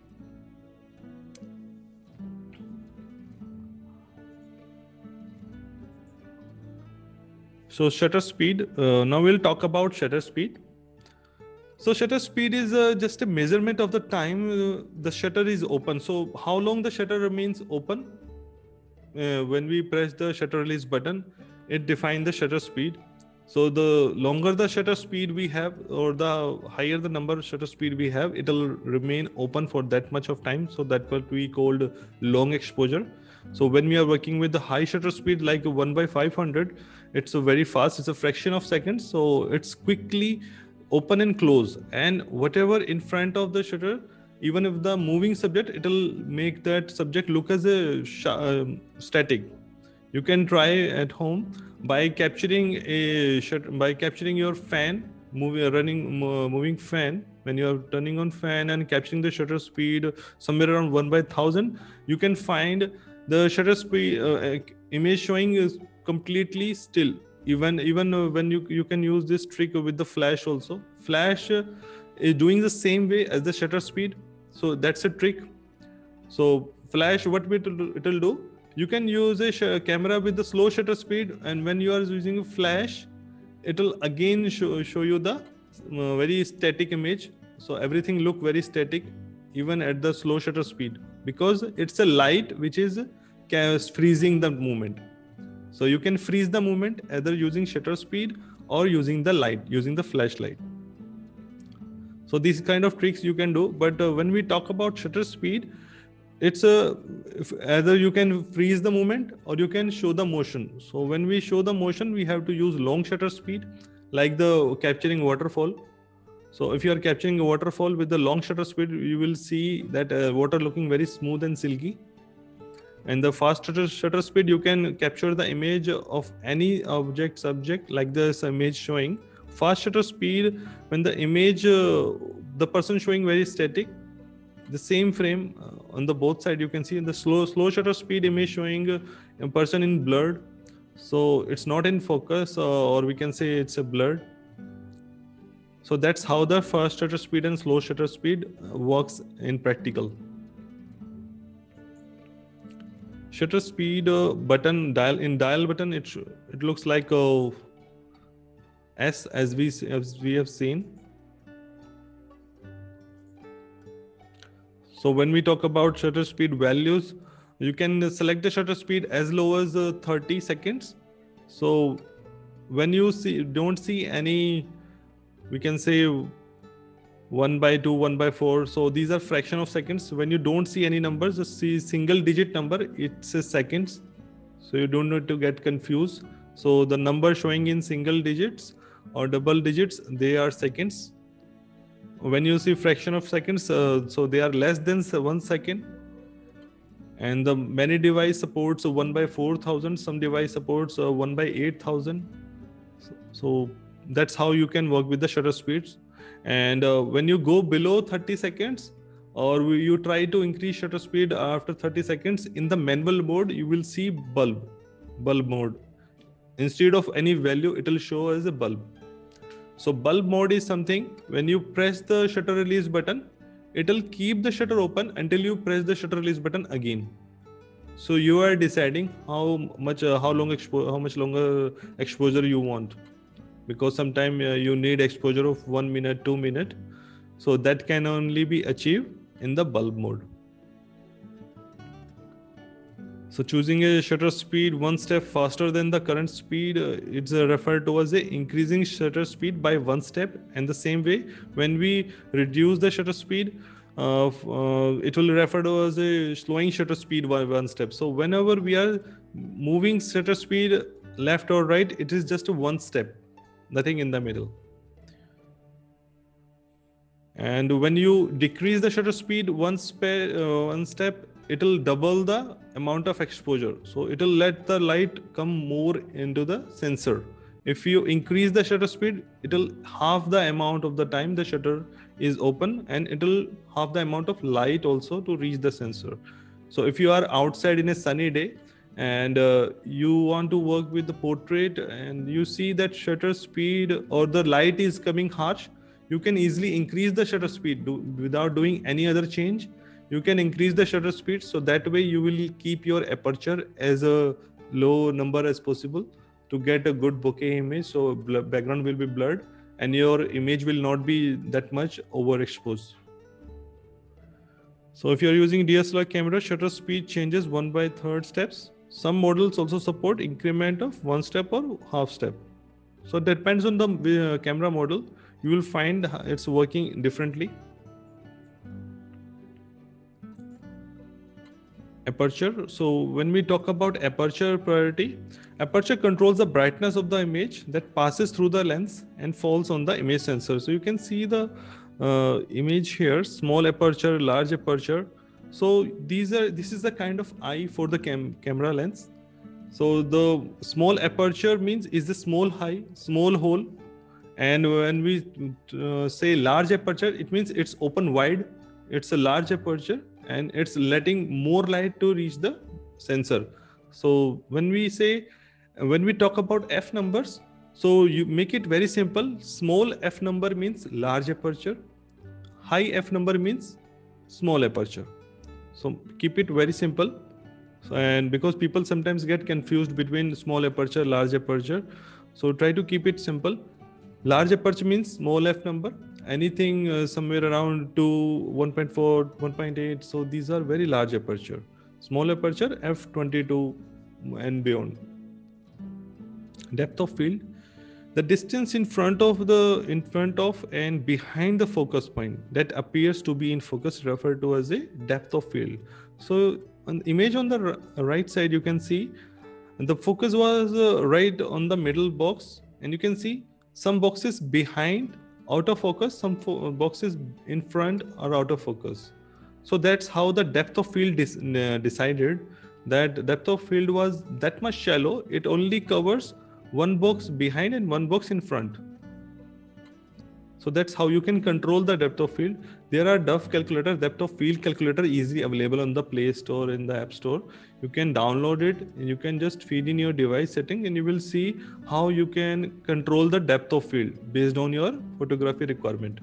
So shutter speed. Now we'll talk about shutter speed. So shutter speed is just a measurement of the time the shutter is open. So how long the shutter remains open? When we press the shutter release button, it defines the shutter speed. So the longer the shutter speed we have, or the higher the number of shutter speed we have, it will remain open for that much of time. So that's what we called long exposure. So when we are working with the high shutter speed like 1/500, it's a very fast, it's a fraction of seconds. So it's quickly open and close, and whatever in front of the shutter, even if the moving subject, it will make that subject look as a static. You can try at home by capturing your fan, moving fan. When you are turning on fan and capturing the shutter speed somewhere around 1/1000, you can find the shutter speed image showing is completely still. Even when you can use this trick with the flash also. Flash is doing the same way as the shutter speed. So that's a trick. So flash, what it will do, you can use a camera with the slow shutter speed, and when you are using a flash, it will again show you the very static image. So everything look very static even at the slow shutter speed, because it's a light which is freezing the movement. So you can freeze the movement either using shutter speed or using the light, using the flashlight. So these kind of tricks you can do. But when we talk about shutter speed, it's either you can freeze the movement or you can show the motion. So when we show the motion, we have to use long shutter speed, like the capturing waterfall. So if you are capturing a waterfall with the long shutter speed, you will see that water looking very smooth and silky. And the fast shutter speed, you can capture the image of any object subject, like this image showing. Fast shutter speed, when the image, the person showing very static, the same frame on the both side, you can see. In the slow shutter speed image showing a person in blurred, so it's not in focus, or we can say it's a blurred. So that's how the fast shutter speed and slow shutter speed works in practical. Shutter speed button dial button, it looks like a S, as we have seen. So when we talk about shutter speed values, you can select the shutter speed as low as 30 seconds. So when you don't see any, we can say 1/2, 1/4. So these are fraction of seconds. When you don't see any numbers, just see single digit number, it's seconds. So you don't need to get confused. So the number showing in single digits or double digits, they are seconds. When you see fraction of seconds, so they are less than 1 second. And the many device supports 1/4000, some device supports 1/8000. So that's how you can work with the shutter speeds. And when you go below 30 seconds, or you try to increase shutter speed after 30 seconds, in the manual mode, you will see bulb mode. Instead of any value, it will show as a bulb. So bulb mode is something, when you press the shutter release button, it will keep the shutter open until you press the shutter release button again. So you are deciding how much longer exposure you want, because sometimes you need exposure of 1 minute, 2 minutes. So that can only be achieved in the bulb mode. So choosing a shutter speed 1 step faster than the current speed, it's referred to as a increasing shutter speed by 1 step. And the same way, when we reduce the shutter speed, it will refer to as a slowing shutter speed by 1 step. So whenever we are moving shutter speed left or right, it is just a 1 step, nothing in the middle. And when you decrease the shutter speed 1 step, it will double the amount of exposure. So it will let the light come more into the sensor. If you increase the shutter speed, it will half the amount of the time the shutter is open, and it will half the amount of light also to reach the sensor. So if you are outside in a sunny day and you want to work with the portrait, and you see that shutter speed or the light is coming harsh, you can easily increase the shutter speed without doing any other change. You can increase the shutter speed, so that way you will keep your aperture as a low number as possible to get a good bokeh image. So background will be blurred and your image will not be that much overexposed. So if you are using DSLR camera, shutter speed changes 1/3 steps. Some models also support increment of 1 step or half step. So it depends on the camera model. You will find it's working differently. Aperture. So when we talk about aperture priority, aperture controls the brightness of the image that passes through the lens and falls on the image sensor. So you can see the image here, small aperture, large aperture. So this is the kind of eye for the camera lens. So the small aperture means is the small hole. And when we say large aperture, it means it's open wide. It's a large aperture and it's letting more light to reach the sensor. So when we talk about f numbers, so you make it very simple. Small f number means large aperture. High f number means small aperture. So keep it very simple. And because people sometimes get confused between small aperture, large aperture, so try to keep it simple. Large aperture means small f number, anything somewhere around 2, 1.4, 1.8. So these are very large aperture. Small aperture, f22 and beyond. Depth of field. The distance in front of and behind the focus point that appears to be in focus referred to as a depth of field. So an image on the right side, you can see the focus was right on the middle box, and you can see some boxes behind out of focus, some boxes in front are out of focus. So that's how the depth of field decided that depth of field was that much shallow. It only covers one box behind and one box in front. So that's how you can control the depth of field. There are depth of field calculator, easily available on the Play Store and the App Store. You can download it and you can just feed in your device setting, and you will see how you can control the depth of field based on your photography requirement.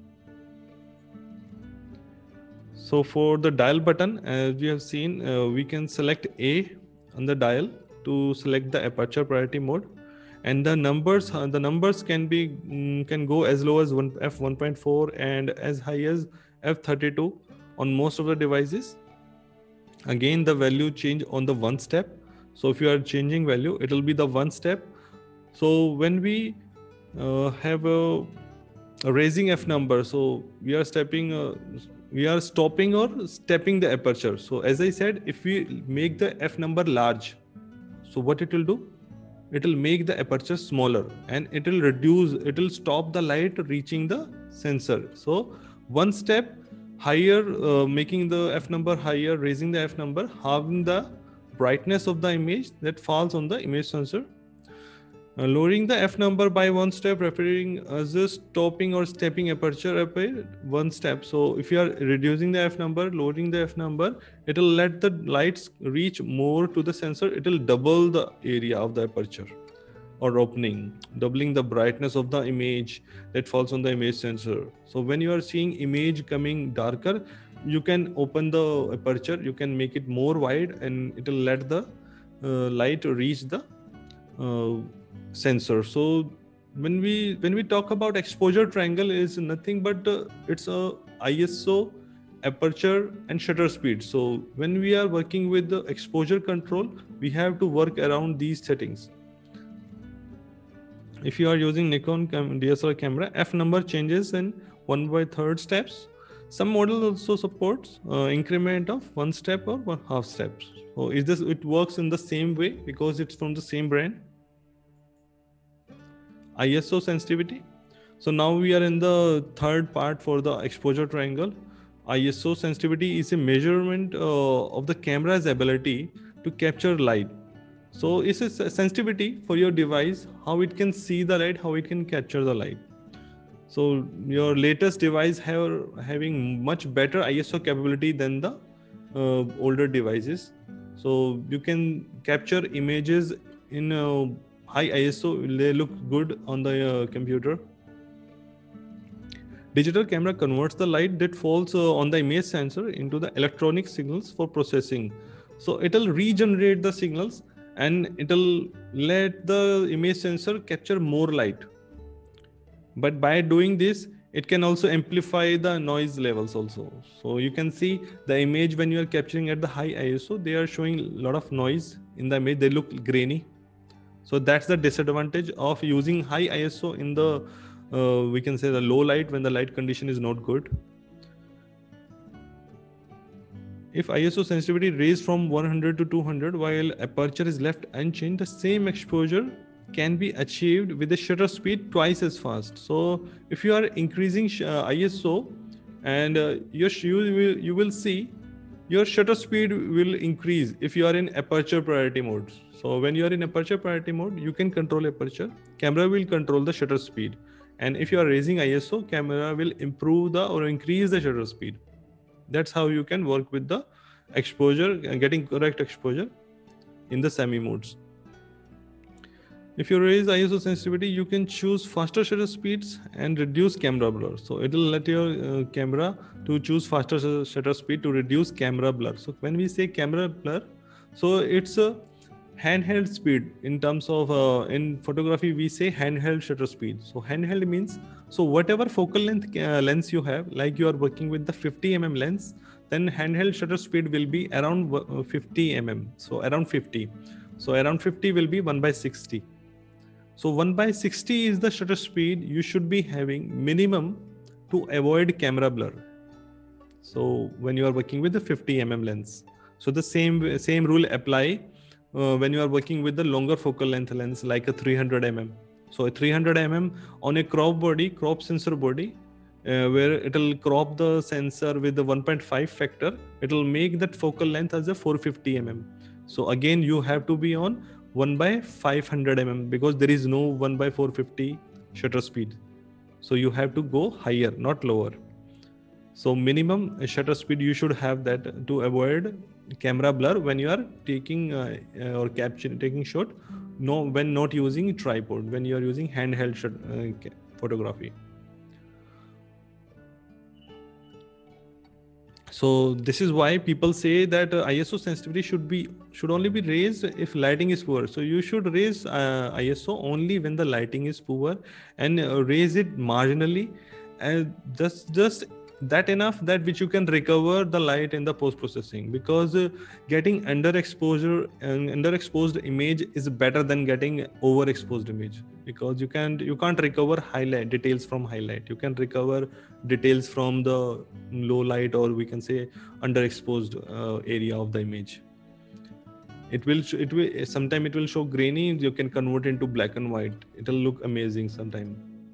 So for the dial button, as we have seen, we can select A on the dial to select the aperture priority mode, and the numbers can go as low as f1.4 and as high as f32 on most of the devices. Again, the value change on the one step. So if you are changing value, it will be the one step. So when we have a raising f number, so we are stopping or stepping the aperture. So as I said, if we make the f number large, so what it will do? It will make the aperture smaller, and it will stop the light reaching the sensor. So one step higher, making the f number higher, raising the f number, halving the brightness of the image that falls on the image sensor. Lowering the f number by one step, referring as a stopping or stepping aperture by one step. So if you are reducing the f number, lowering the f number, it will let the lights reach more to the sensor. It will double the area of the aperture or opening, doubling the brightness of the image that falls on the image sensor. So when you are seeing image coming darker, you can open the aperture, you can make it more wide, and it will let the light reach the sensor. So when we talk about exposure triangle, is nothing but it's a ISO, aperture and shutter speed. So when we are working with the exposure control, we have to work around these settings. If you are using Nikon DSLR camera, f number changes in 1/3 steps. Some model also supports increment of one step or 1/2 steps. So it works in the same way because it's from the same brand. ISO sensitivity. So now we are in the third part for the exposure triangle. ISO sensitivity is a measurement of the camera's ability to capture light. So it's a sensitivity for your device, how it can see the light, how it can capture the light. So your latest device having much better ISO capability than the older devices. So you can capture images in high ISO, they look good on the computer. Digital camera converts the light that falls on the image sensor into the electronic signals for processing. So it will regenerate the signals and it will let the image sensor capture more light. But by doing this, it can also amplify the noise levels also. So you can see the image when you are capturing at the high ISO, they are showing a lot of noise in the image, they look grainy. So that's the disadvantage of using high ISO in the, we can say the low light, when the light condition is not good. If ISO sensitivity raised from 100 to 200 while aperture is left unchanged, the same exposure can be achieved with the shutter speed twice as fast. So if you are increasing ISO, and you will see your shutter speed will increase if you are in aperture priority mode. So when you are in aperture priority mode, you can control aperture, camera will control the shutter speed. And if you are raising ISO, camera will improve or increase the shutter speed. That's how you can work with the exposure and getting correct exposure in the semi modes. If you raise ISO sensitivity, you can choose faster shutter speeds and reduce camera blur. So it will let your camera to choose faster shutter speed to reduce camera blur. So when we say camera blur, so it's a handheld speed. In terms of in photography, we say handheld shutter speed. So handheld means, so whatever focal length lens you have, like you are working with the 50 mm lens, then handheld shutter speed will be around 50 mm. So around 50. So around 50 will be 1/60. So 1/60 is the shutter speed you should be having minimum to avoid camera blur. So when you are working with the 50 mm lens, so the same rule apply when you are working with the longer focal length lens like a 300 mm. So a 300 mm on a crop sensor body, where it'll crop the sensor with the 1.5 factor, it'll make that focal length as a 450 mm. So again you have to be on 1/500 mm because there is no 1/450 shutter speed. So you have to go higher, not lower. So minimum shutter speed you should have that to avoid camera blur when you are taking or taking shot. No, when not using tripod, when you are using handheld photography. So this is why people say that ISO sensitivity should only be raised if lighting is poor. So you should raise ISO only when the lighting is poor, and raise it marginally, and just that enough that which you can recover the light in the post processing, because getting underexposed image is better than getting overexposed image, because you can't recover highlight details from highlight. You can recover details from the low light, or we can say underexposed area of the image. It will sometime it will show grainy. You can convert into black and white. It'll look amazing sometime.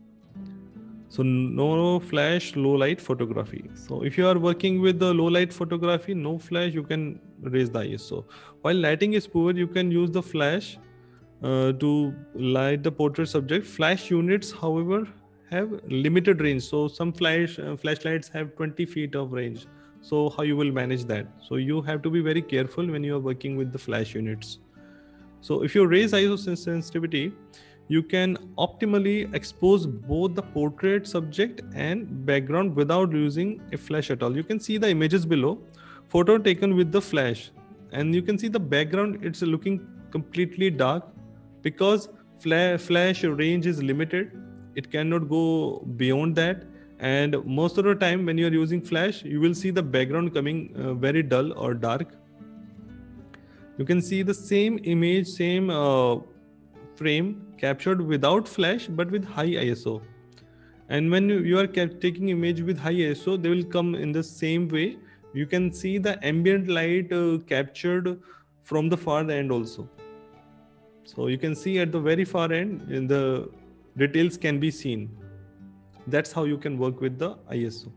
So no flash, low light photography. So if you are working with the low light photography, no flash, you can raise the ISO. While lighting is poor, you can use the flash to light the portrait subject. Flash units, however, have limited range. So some flashlights have 20 feet of range. So how you will manage that? So you have to be very careful when you are working with the flash units. So if you raise ISO sensitivity, you can optimally expose both the portrait subject and background without using a flash at all. You can see the images below, photo taken with the flash, and you can see the background, it's looking completely dark because flash range is limited. It cannot go beyond that, and most of the time when you are using flash, you will see the background coming very dull or dark. You can see the same image, same frame captured without flash but with high ISO, and when you are taking image with high ISO, they will come in the same way. You can see the ambient light captured from the far end also. So you can see at the very far end, in the details can be seen. That's how you can work with the ISO.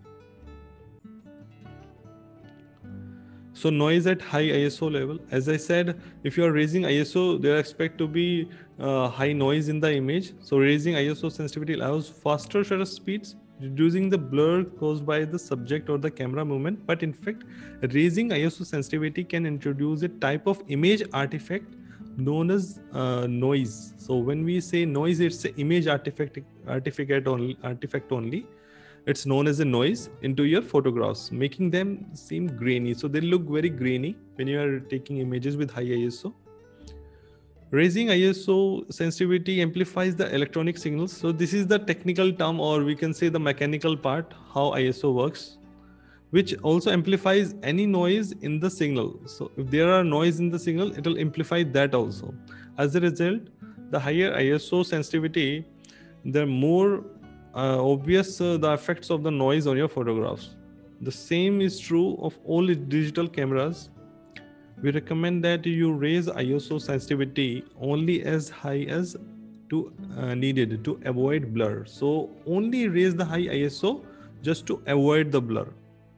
So noise at high ISO level. As I said, if you are raising ISO, there expect to be high noise in the image. So raising ISO sensitivity allows faster shutter speeds, reducing the blur caused by the subject or the camera movement. But in fact, raising ISO sensitivity can introduce a type of image artifact known as noise. So when we say noise, it's an image artifact only. It's known as a noise into your photographs, making them seem grainy. So they look very grainy when you are taking images with high ISO. Raising ISO sensitivity amplifies the electronic signals. So this is the technical term, or we can say the mechanical part, how ISO works, which also amplifies any noise in the signal. So if there are noise in the signal, it will amplify that also. As a result, the higher ISO sensitivity, the more obvious the effects of the noise on your photographs. The same is true of all digital cameras. We recommend that you raise ISO sensitivity only as high as needed to avoid blur. So only raise the high ISO just to avoid the blur.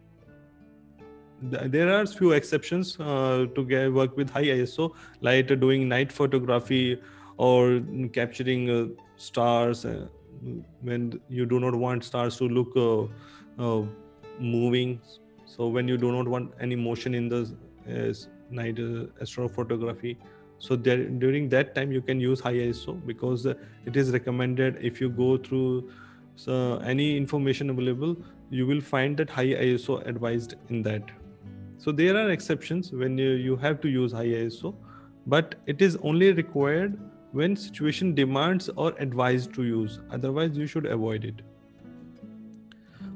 There are few exceptions to work with high ISO, like doing night photography or capturing stars when you do not want stars to look moving. So when you do not want any motion in the night astrophotography, so during that time you can use high ISO, because it is recommended. If you go through any information available, you will find that high ISO advised in that. So there are exceptions when you have to use high ISO, but it is only required when situation demands or advised to use. Otherwise, you should avoid it.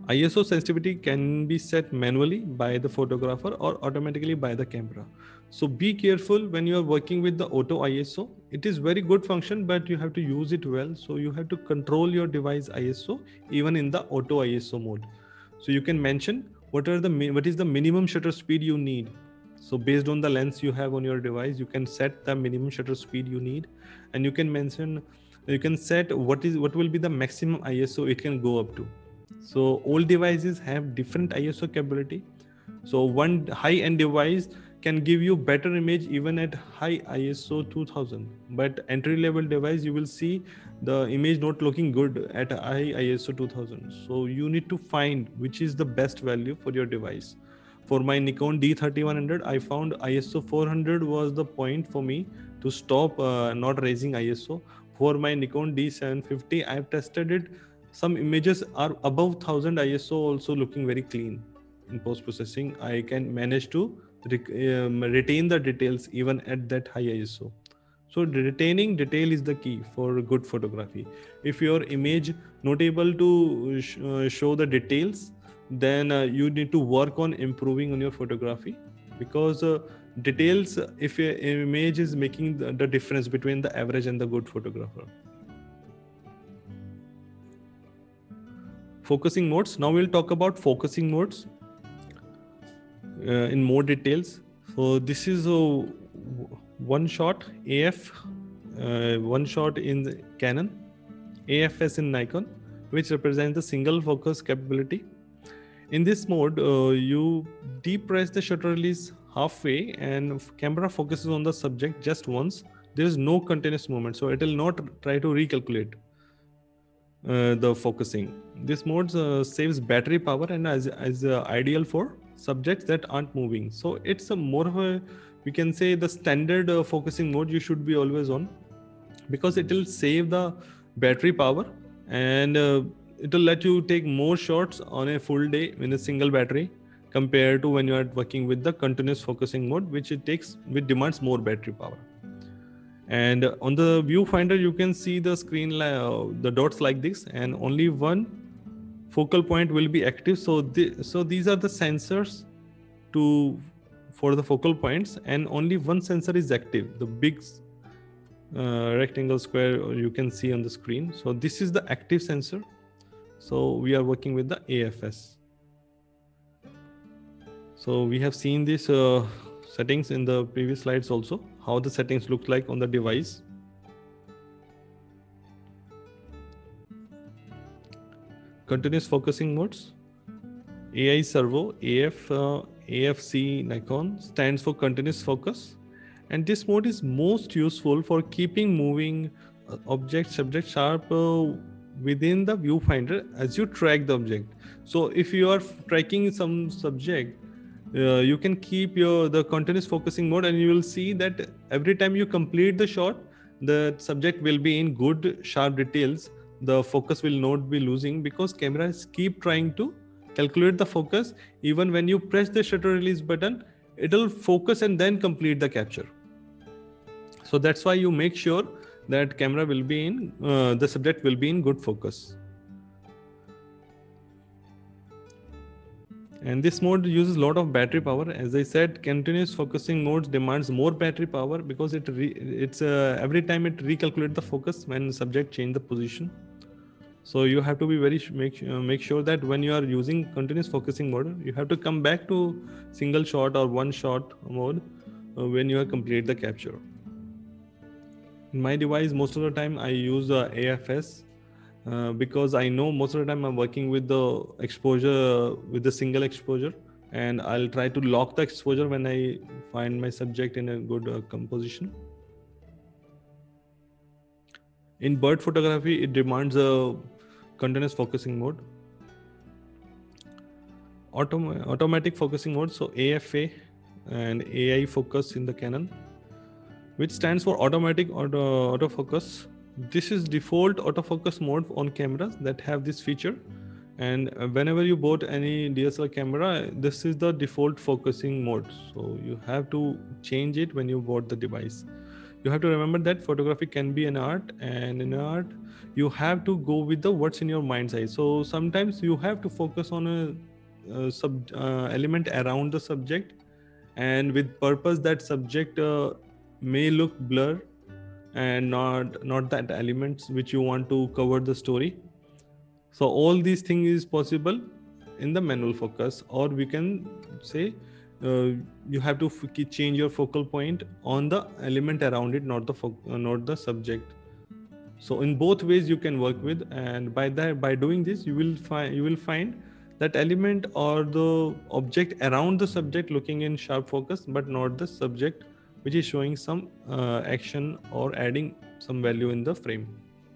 ISO sensitivity can be set manually by the photographer or automatically by the camera. So be careful when you are working with the auto ISO. It is very good function, but you have to use it well. So you have to control your device ISO even in the auto ISO mode. So you can mention what is the minimum shutter speed you need. So based on the lens you have on your device, you can set the minimum shutter speed you need, and you can set what will be the maximum ISO it can go up to. So all devices have different ISO capability. So one high-end device can give you better image even at high ISO 2000, but entry-level device you will see the image not looking good at high ISO 2000. So you need to find which is the best value for your device. For my Nikon D3100, I found ISO 400 was the point for me to stop not raising ISO. For my Nikon D750, I have tested it. Some images are above 1000 ISO also looking very clean. In post-processing, I can manage to retain the details even at that high ISO. So retaining detail is the key for good photography. If your image not able to show the details, then you need to work on improving on your photography, because details, if your image is making the difference between the average and the good photographer. Focusing modes. Now we'll talk about focusing modes in more details. So this is a one shot AF, one shot in the Canon, AFS in Nikon, which represents the single focus capability. In this mode, you depress the shutter release halfway and camera focuses on the subject just once. There is no continuous movement, so it will not try to recalculate the focusing. This mode saves battery power and is ideal for subjects that aren't moving. So it's a more of a, we can say, the standard focusing mode you should be always on, because it will save the battery power, and it will let you take more shots on a full day in a single battery compared to when you are working with the continuous focusing mode, which demands more battery power. And on the viewfinder you can see the screen the dots like this, and only one focal point will be active. So these are the sensors for the focal points, and only one sensor is active, the big rectangle square you can see on the screen. So this is the active sensor. So we are working with the AFS. So we have seen these settings in the previous slides also, how the settings look like on the device. Continuous focusing modes. AI servo, AFC Nikon stands for continuous focus, and this mode is most useful for keeping moving subject sharp within the viewfinder as you track the object. So if you are tracking some subject, you can keep the continuous focusing mode, and you will see that every time you complete the shot, the subject will be in good sharp details. The focus will not be losing, because cameras keep trying to calculate the focus. Even when you press the shutter release button, it will focus and then complete the capture. So that's why you make sure that camera will be in the subject will be in good focus. And this mode uses a lot of battery power. As I said, continuous focusing modes demands more battery power, because it's every time it recalculates the focus when subject change the position. So you have to be make sure that when you are using continuous focusing mode, you have to come back to single shot or one shot mode when you have complete the capture. In my device, most of the time I use the AFS. Because I know most of the time I'm working with the exposure, with the single exposure, and I'll try to lock the exposure when I find my subject in a good composition. In bird photography, it demands a continuous focusing mode. Automatic focusing mode, so AFA and AI focus in the Canon, which stands for automatic autofocus. This is default autofocus mode on cameras that have this feature, and whenever you bought any DSLR camera, this is the default focusing mode. So you have to change it when you bought the device. You have to remember that photography can be an art, and in art you have to go with the what's in your mind's eye. So sometimes you have to focus on a element around the subject, and with purpose that subject may look blur and not that elements which you want to cover the story. So all these things is possible in the manual focus, or we can say you have to change your focal point on the element around it, not the subject. So in both ways you can work with, and by doing this you will find that element or the object around the subject looking in sharp focus, but not the subject which is showing some action or adding some value in the frame.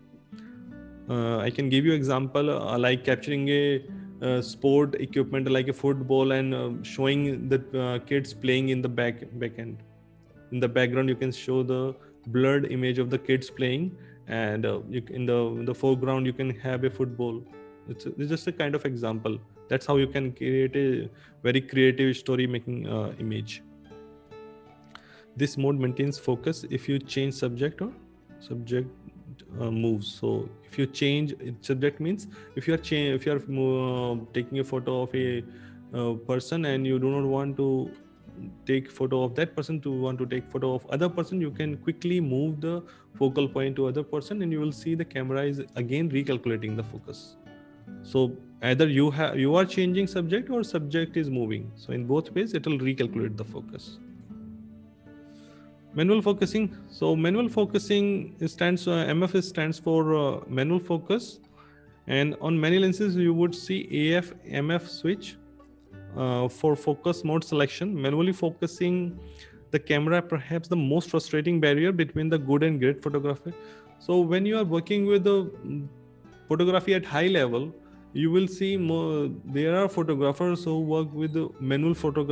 I can give you example like capturing a sport equipment like a football and showing the kids playing in the back end. In the background you can show the blurred image of the kids playing, and in the foreground you can have a football. It's just a kind of example. That's how you can create a very creative story making image. This mode maintains focus if you change subject or subject moves. So if you change subject means if you are taking a photo of a person and you do not want to take photo of that person, to want to take photo of other person, you can quickly move the focal point to other person and you will see the camera is again recalculating the focus. So either you are changing subject or subject is moving. So in both ways it will recalculate the focus. Manual focusing. So manual focusing stands MF stands for manual focus, and on many lenses you would see AF MF switch for focus mode selection. Manually focusing the camera perhaps the most frustrating barrier between the good and great photography. So when you are working with the photography at high level, you will see there are photographers who work with the manual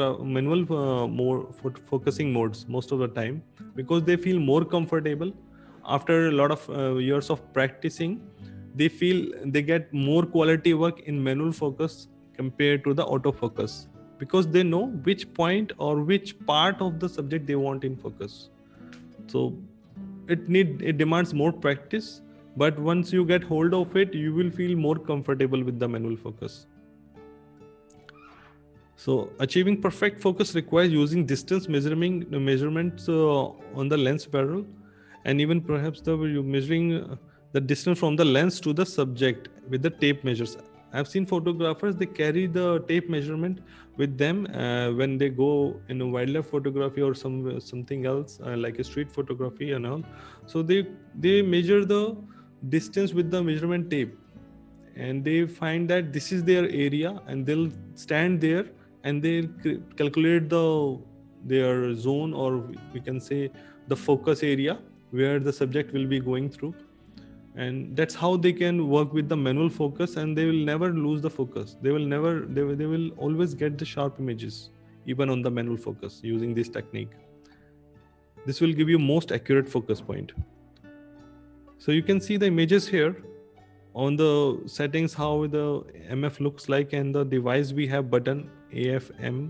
focusing modes most of the time, because they feel more comfortable. After a lot of years of practicing, they feel they get more quality work in manual focus compared to the autofocus, because they know which point or which part of the subject they want in focus. So it demands more practice, but once you get hold of it, you will feel more comfortable with the manual focus. So achieving perfect focus requires using distance measurements on the lens barrel, and even perhaps measuring the distance from the lens to the subject with the tape measures. I've seen photographers, they carry the tape measurement with them when they go in a wildlife photography or something else like a street photography and all. So they measure the distance with the measurement tape, and they find that this is their area, and they'll stand there and they'll calculate their zone, or we can say the focus area where the subject will be going through. And that's how they can work with the manual focus, and they will never lose the focus. They will always get the sharp images even on the manual focus using this technique. This will give you most accurate focus point. So you can see the images here on the settings, how the MF looks like, and the device we have button AFM,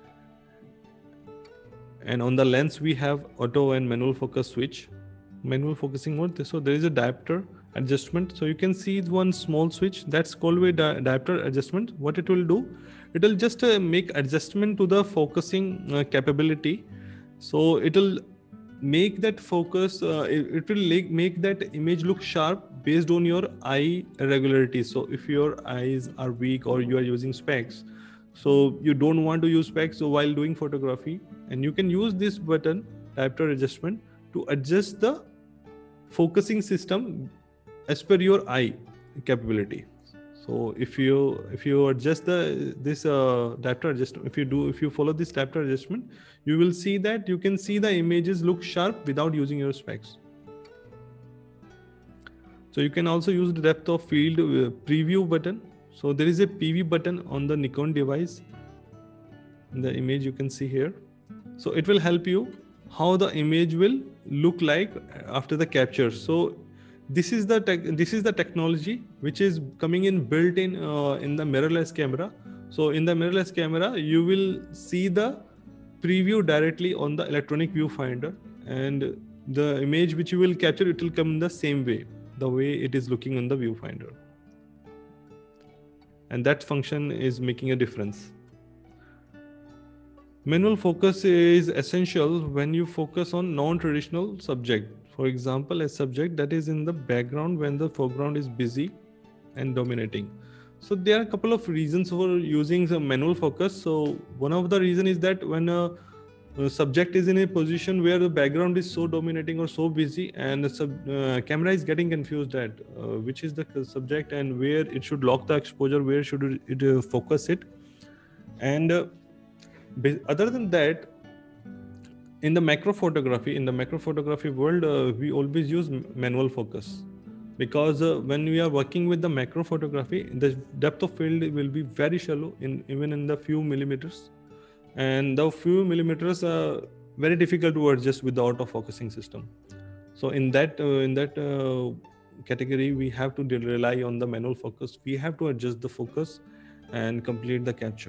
and on the lens we have auto and manual focus switch, manual focusing mode. So there is a diopter adjustment. So you can see one small switch that's called a diopter adjustment. What it will do, it will just make adjustment to the focusing capability. So it will make that focus, it will make that image look sharp based on your eye irregularity. So if your eyes are weak or you are using specs, so you don't want to use specs while doing photography, and you can use this button diopter adjustment to adjust the focusing system as per your eye capability. So if you adjust this diopter adjustment, if you follow this diopter adjustment, you will see that you can see the images look sharp without using your specs. So you can also use the depth of field preview button. So there is a PV button on the Nikon device. In the image you can see here. So it will help you how the image will look like after the capture. So this is the technology which is coming in built in the mirrorless camera. So in the mirrorless camera, you will see the preview directly on the electronic viewfinder, and the image which you will capture, it will come in the same way. the way it is looking on the viewfinder. And that function is making a difference. Manual focus is essential when you focus on non-traditional subject. For example, a subject that is in the background when the foreground is busy and dominating. So there are a couple of reasons for using the manual focus. So one of the reason is that when a subject is in a position where the background is so dominating or so busy, and the camera is getting confused at which is the subject and where it should lock the exposure, where should it focus it. And other than that, in the macro photography world, we always use manual focus, because when we are working with the macro photography, the depth of field will be very shallow, even in the few millimeters, and the few millimeters are very difficult to adjust with the autofocusing system. So in that category, we have to rely on the manual focus. We have to adjust the focus and complete the capture.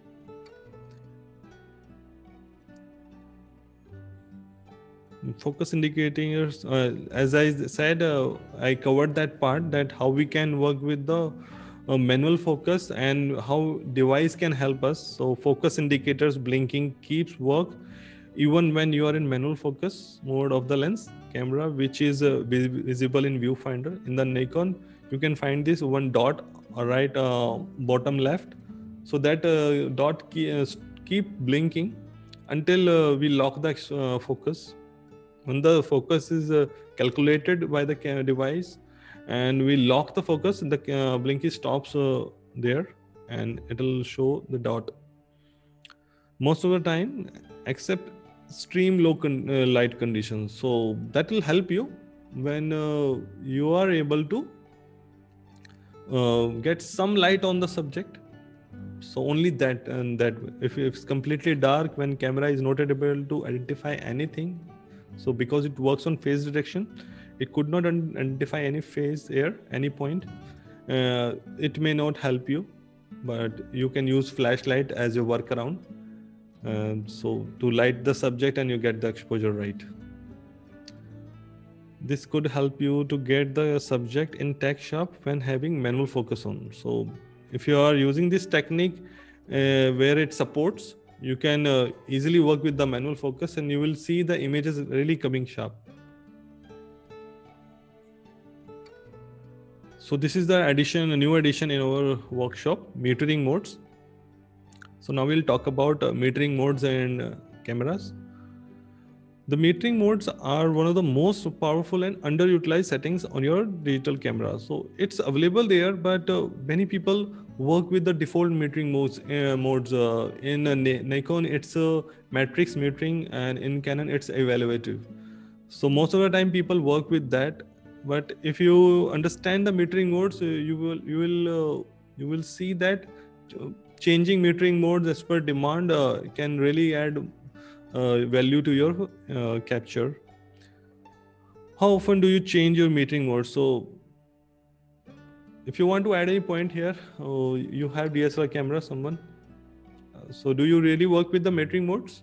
Focus indicators, as I said, I covered that part, that how we can work with the manual focus and how device can help us. So focus indicators blinking keeps work even when you are in manual focus mode of the lens camera, which is visible in viewfinder. In the Nikon, you can find this one dot right bottom left. So that dot keep blinking until we lock the focus. When the focus is calculated by the device and we lock the focus, the blinky stops there and it will show the dot. Most of the time, except extreme low light conditions. So that will help you when you are able to get some light on the subject. So only that, and that if it's completely dark, when camera is not able to identify anything. So because it works on phase detection, it could not identify any phase here, any point. It may not help you, but you can use flashlight as your workaround. So to light the subject and you get the exposure right. This could help you to get the subject in tack sharp when having manual focus on. So if you are using this technique where it supports, you can easily work with the manual focus and you will see the images really coming sharp. So this is the a new addition in our workshop, metering modes. So now we'll talk about metering modes and cameras. The metering modes are one of the most powerful and underutilized settings on your digital camera. So it's available there, but many people work with the default metering modes. In Nikon, it's a matrix metering, and in Canon, it's evaluative. So most of the time, people work with that. But if you understand the metering modes, you will see that changing metering modes as per demand can really add value to your capture. How often do you change your metering mode? So if you want to add any point here, you have DSLR camera, someone. So do you really work with the metering modes?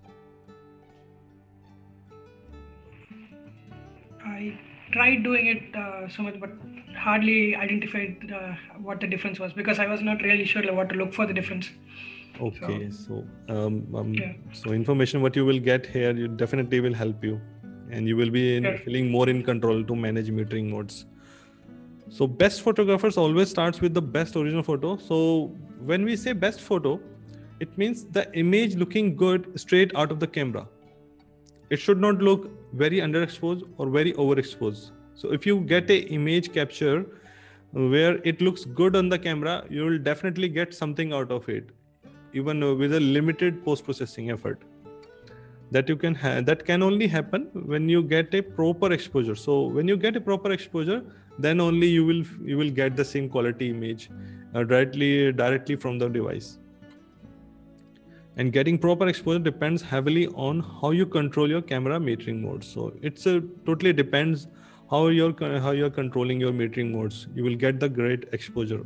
I tried doing it so much, but hardly identified what the difference was, because I was not really sure what to look for the difference. Okay, so information what you will get here, you definitely will help you, and you will be feeling more in control to manage metering modes. So best photographers always starts with the best original photo. So when we say best photo, it means the image looking good straight out of the camera. It should not look very underexposed or very overexposed. So if you get a image capture where it looks good on the camera, you will definitely get something out of it, even with a limited post-processing effort. That you can that can only happen when you get a proper exposure. So when you get a proper exposure, then only you will get the same quality image directly from the device. And getting proper exposure depends heavily on how you control your camera metering mode. So it's totally depends how you're controlling your metering modes. You will get the great exposure.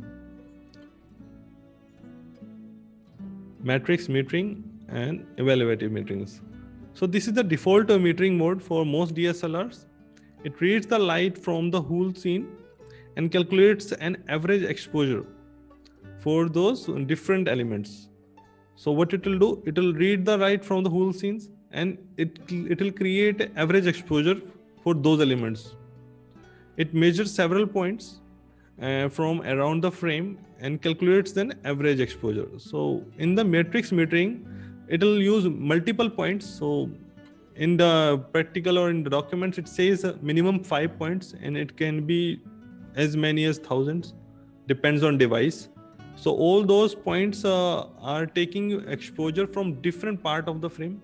Matrix metering and evaluative meterings. So this is the default metering mode for most DSLRs. It reads the light from the whole scene and calculates an average exposure for those different elements. So what it will do, it will read the light from the whole scenes and it will create average exposure for those elements. It measures several points from around the frame and calculates an average exposure. So in the matrix metering, it will use multiple points. So in the practical or in the documents, it says minimum 5 points, and it can be as many as thousands, depends on device. So all those points are taking exposure from different part of the frame,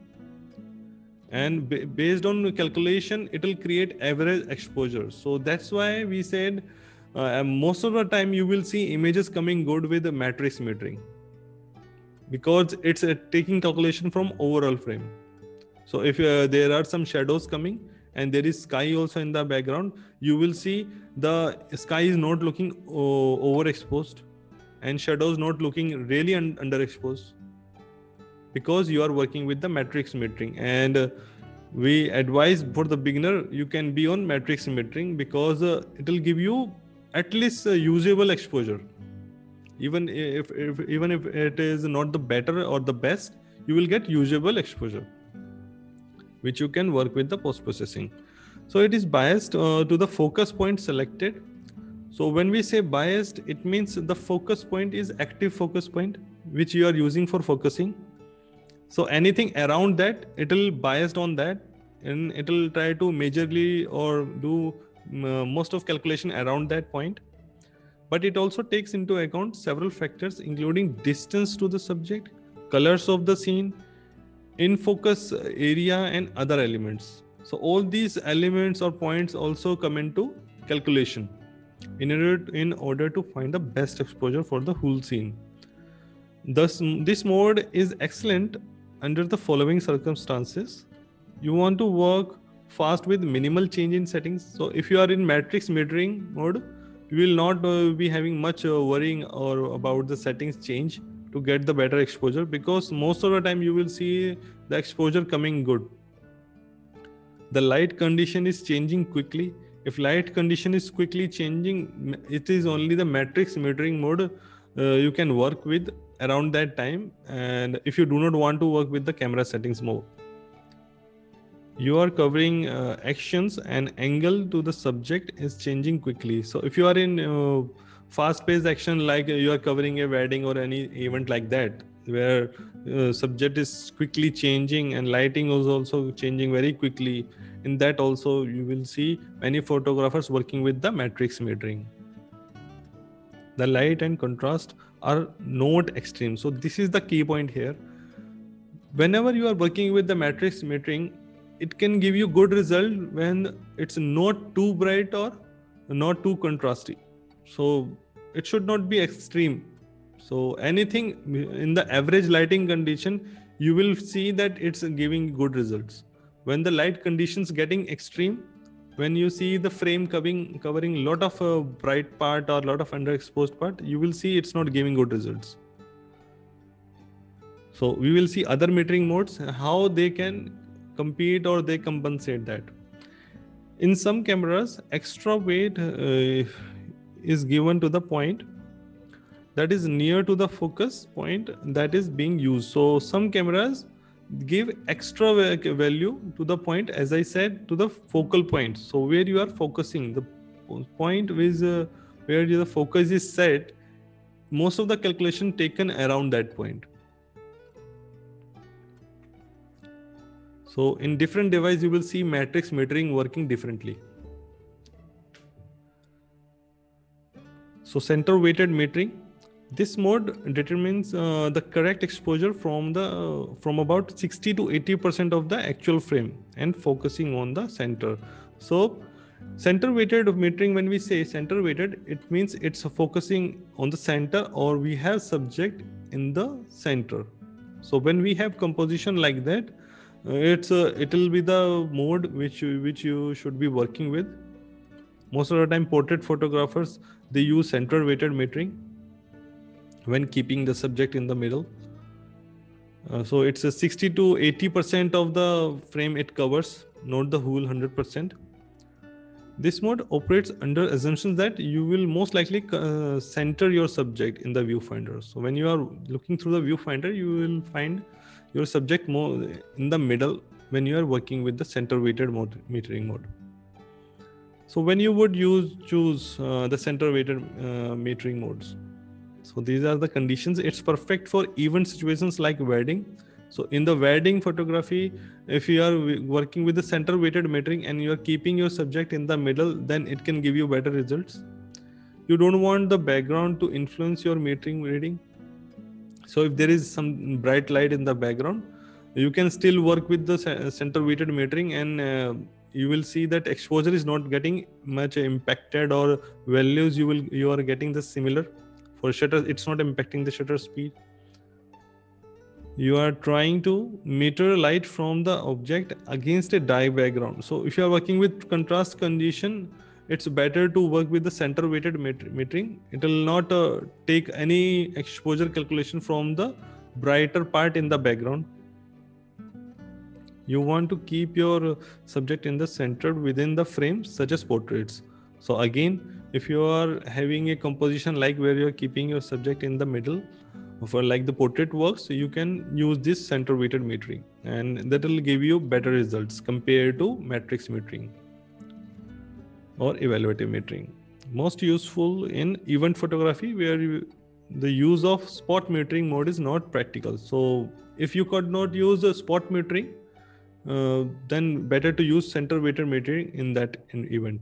and based on calculation, it will create average exposure. So that's why we said most of the time you will see images coming good with the matrix metering, because it's taking calculation from overall frame. So if there are some shadows coming and there is sky also in the background, you will see the sky is not looking overexposed and shadows not looking really underexposed, because you are working with the matrix metering. And we advise for the beginner, you can be on matrix metering, because it will give you at least usable exposure. Even if it is not the better or the best, you will get usable exposure, which you can work with the post-processing. So it is biased to the focus point selected. So when we say biased, it means the focus point is active focus point, which you are using for focusing. So anything around that, it will biased on that, and it will try to majorly or do most of calculation around that point. But it also takes into account several factors, including distance to the subject, colors of the scene, in focus area, and other elements. So all these elements or points also come into calculation in order to find the best exposure for the whole scene. Thus, this mode is excellent under the following circumstances. You want to work fast with minimal change in settings. So if you are in matrix metering mode, you will not be having much worrying or about the settings change to get the better exposure, because most of the time you will see the exposure coming good. The light condition is changing quickly. If light condition is quickly changing, it is only the matrix metering mode you can work with around that time. And if you do not want to work with the camera settings mode, you are covering actions and angle to the subject is changing quickly. So if you are in fast-paced action, like you are covering a wedding or any event like that, where subject is quickly changing and lighting is also changing very quickly, in that also you will see many photographers working with the matrix metering. The light and contrast are not extreme. So this is the key point here. Whenever you are working with the matrix metering, it can give you good result when it's not too bright or not too contrasty. So it should not be extreme. So anything in the average lighting condition, you will see that it's giving good results. When the light conditions getting extreme, when you see the frame covering a lot of bright part or a lot of underexposed part, you will see it's not giving good results. So we will see other metering modes, how they can compete or they compensate that. In some cameras, extra weight is given to the point that is near to the focus point that is being used. So some cameras give extra value to the point, as I said, to the focal point. So where you are focusing, the point is where the focus is set, most of the calculation taken around that point. So in different devices, you will see matrix metering working differently. So center weighted metering. This mode determines the correct exposure from about 60 to 80% of the actual frame and focusing on the center. So center weighted metering, when we say center weighted, it means it's focusing on the center, or we have subject in the center. So when we have composition like that, it will be the mode which you should be working with. Most of the time portrait photographers, they use center weighted metering when keeping the subject in the middle. So it's a 60 to 80% of the frame it covers, not the whole 100%. This mode operates under assumptions that you will most likely center your subject in the viewfinder. So when you are looking through the viewfinder, you will find your subject more in the middle when you are working with the center weighted metering mode. So when you would choose the center weighted metering modes. So these are the conditions. It's perfect for event situations like wedding. So in the wedding photography, if you are working with the center weighted metering and you are keeping your subject in the middle, then it can give you better results. You don't want the background to influence your metering reading. So if there is some bright light in the background, you can still work with the center weighted metering, and you will see that exposure is not getting much impacted, or values you are getting the similar. For shutter, it's not impacting the shutter speed. You are trying to meter light from the object against a dye background. So if you are working with contrast condition, it's better to work with the center weighted metering. It will not take any exposure calculation from the brighter part in the background. You want to keep your subject in the center within the frame, such as portraits. So again, if you are having a composition like where you are keeping your subject in the middle, for like the portrait works, you can use this center weighted metering, and that will give you better results compared to matrix metering or evaluative metering. Most useful in event photography, where the use of spot metering mode is not practical. So if you could not use a spot metering, then better to use center weighted metering in that event.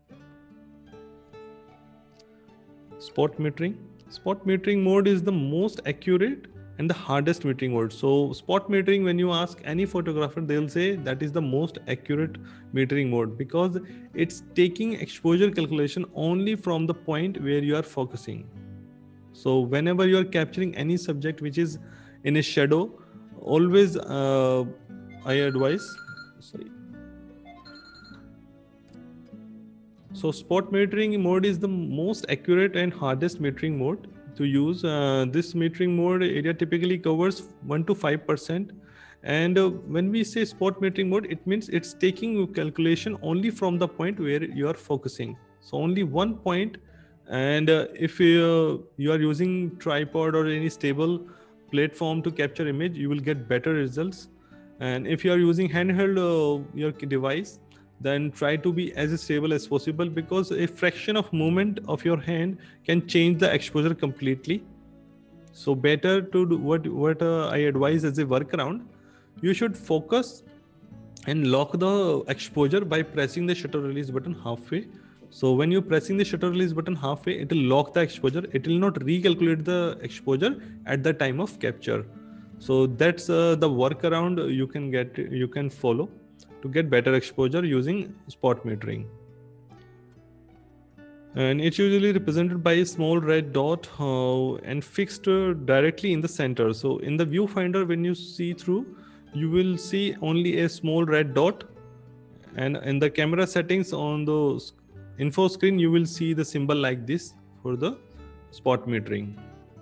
Spot metering. Spot metering mode is the most accurate and the hardest metering mode. So spot metering, when you ask any photographer, they'll say that is the most accurate metering mode, because it's taking exposure calculation only from the point where you are focusing. So whenever you are capturing any subject which is in a shadow, always I advise, So spot metering mode is the most accurate and hardest metering mode to use. This metering mode area typically covers 1 to 5%. And when we say spot metering mode, it means it's taking calculation only from the point where you are focusing. So only one point. And if you are using tripod or any stable platform to capture image, you will get better results. And if you are using handheld your device, then try to be as stable as possible, because a fraction of movement of your hand can change the exposure completely. So better to do what I advise as a workaround, you should focus and lock the exposure by pressing the shutter release button halfway. So when you're pressing the shutter release button halfway, it will lock the exposure. It will not recalculate the exposure at the time of capture. So that's the workaround you can follow to get better exposure using spot metering. And it's usually represented by a small red dot and fixed directly in the center. So in the viewfinder, when you see through, you will see only a small red dot, and in the camera settings on the info screen, you will see the symbol like this for the spot metering.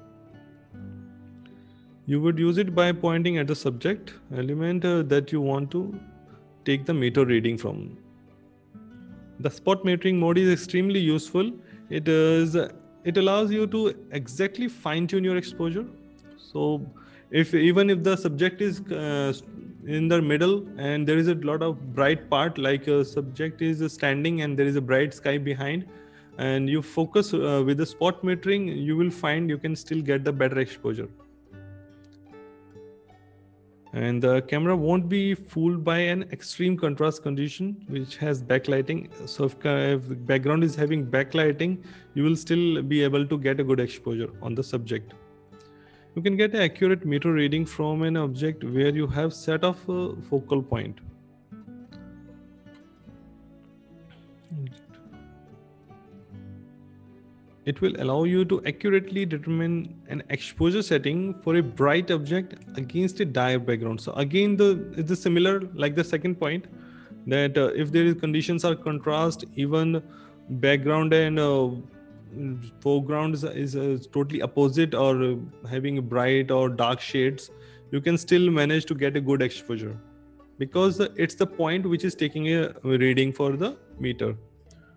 You would use it by pointing at the subject element that you want to take the meter reading from. The spot metering mode is extremely useful. It allows you to exactly fine-tune your exposure. So even if the subject is in the middle and there is a lot of bright part, like a subject is standing and there is a bright sky behind, and you focus with the spot metering, you will find you can still get the better exposure. And the camera won't be fooled by an extreme contrast condition which has backlighting. So if the background is having backlighting, you will still be able to get a good exposure on the subject. You can get an accurate meter reading from an object where you have set of focal point. It will allow you to accurately determine an exposure setting for a bright object against a dire background. So again, it's similar like the second point, that if there is conditions are contrast, even background and foreground is totally opposite, or having bright or dark shades, you can still manage to get a good exposure, because it's the point which is taking a reading for the meter.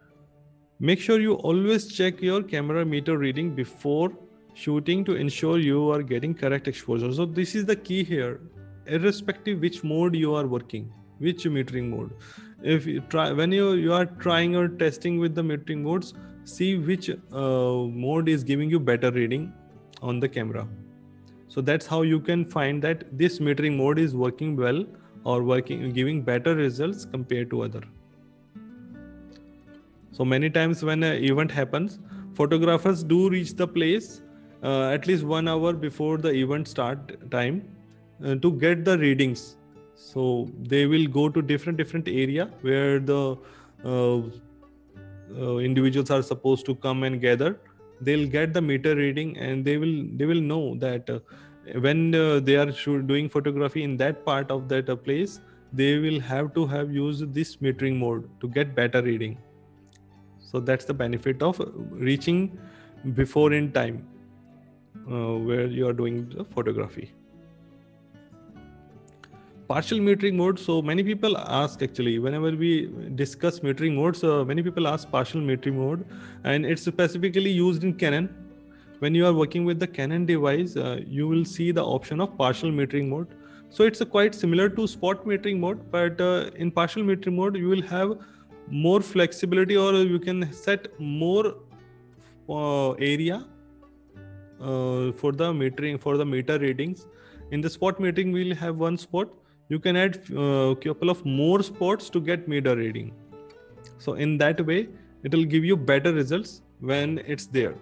Make sure you always check your camera meter reading before shooting to ensure you are getting correct exposure. So this is the key here, irrespective which mode you are working, which metering mode. If you try, when you are trying or testing with the metering modes, see which mode is giving you better reading on the camera. So that's how you can find that this metering mode is working well or giving better results compared to other. So many times when an event happens, photographers do reach the place at least 1 hour before the event start time to get the readings. So they will go to different area where the individuals are supposed to come and gather. They'll get the meter reading, and they will know that when they are doing photography in that part of that place, they will have to have used this metering mode to get better reading. So that's the benefit of reaching before in time where you are doing the photography. Partial metering mode. So many people ask, actually, whenever we discuss metering modes, many people ask partial metering mode, and it's specifically used in Canon. When you are working with the Canon device, you will see the option of partial metering mode. So it's quite similar to spot metering mode, but in partial metering mode, you will have more flexibility, or you can set more area for the metering, for the meter readings. In the spot metering, we'll have one spot. You can add a couple of more spots to get meter reading. So in that way, it will give you better results when it's there.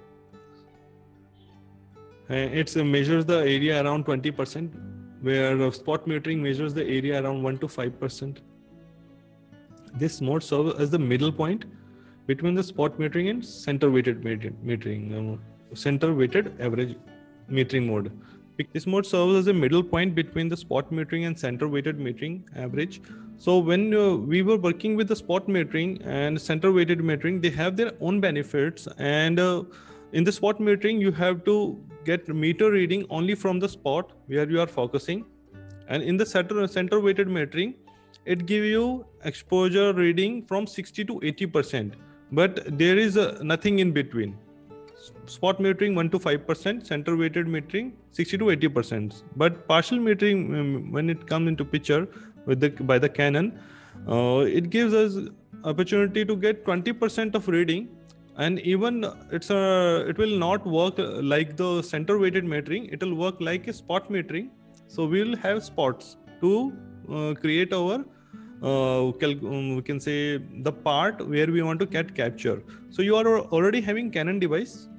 It measures the area around 20%, where spot metering measures the area around 1 to 5%. This mode serves as the middle point between the spot metering and center weighted metering, center weighted average metering mode. This mode serves as a middle point between the spot metering and center weighted metering average. So when we were working with the spot metering and center weighted metering, they have their own benefits. And in the spot metering, you have to get meter reading only from the spot where you are focusing. And in the center weighted metering, it gives you exposure reading from 60 to 80%. But there is nothing in between. Spot metering 1 to 5%, center weighted metering 60 to 80%. But partial metering, when it comes into picture by the Canon, it gives us opportunity to get 20% of reading, and even it will not work like the center weighted metering. It will work like a spot metering. So we will have spots to create our we can say the part where we want to get capture. So you are already having Canon device?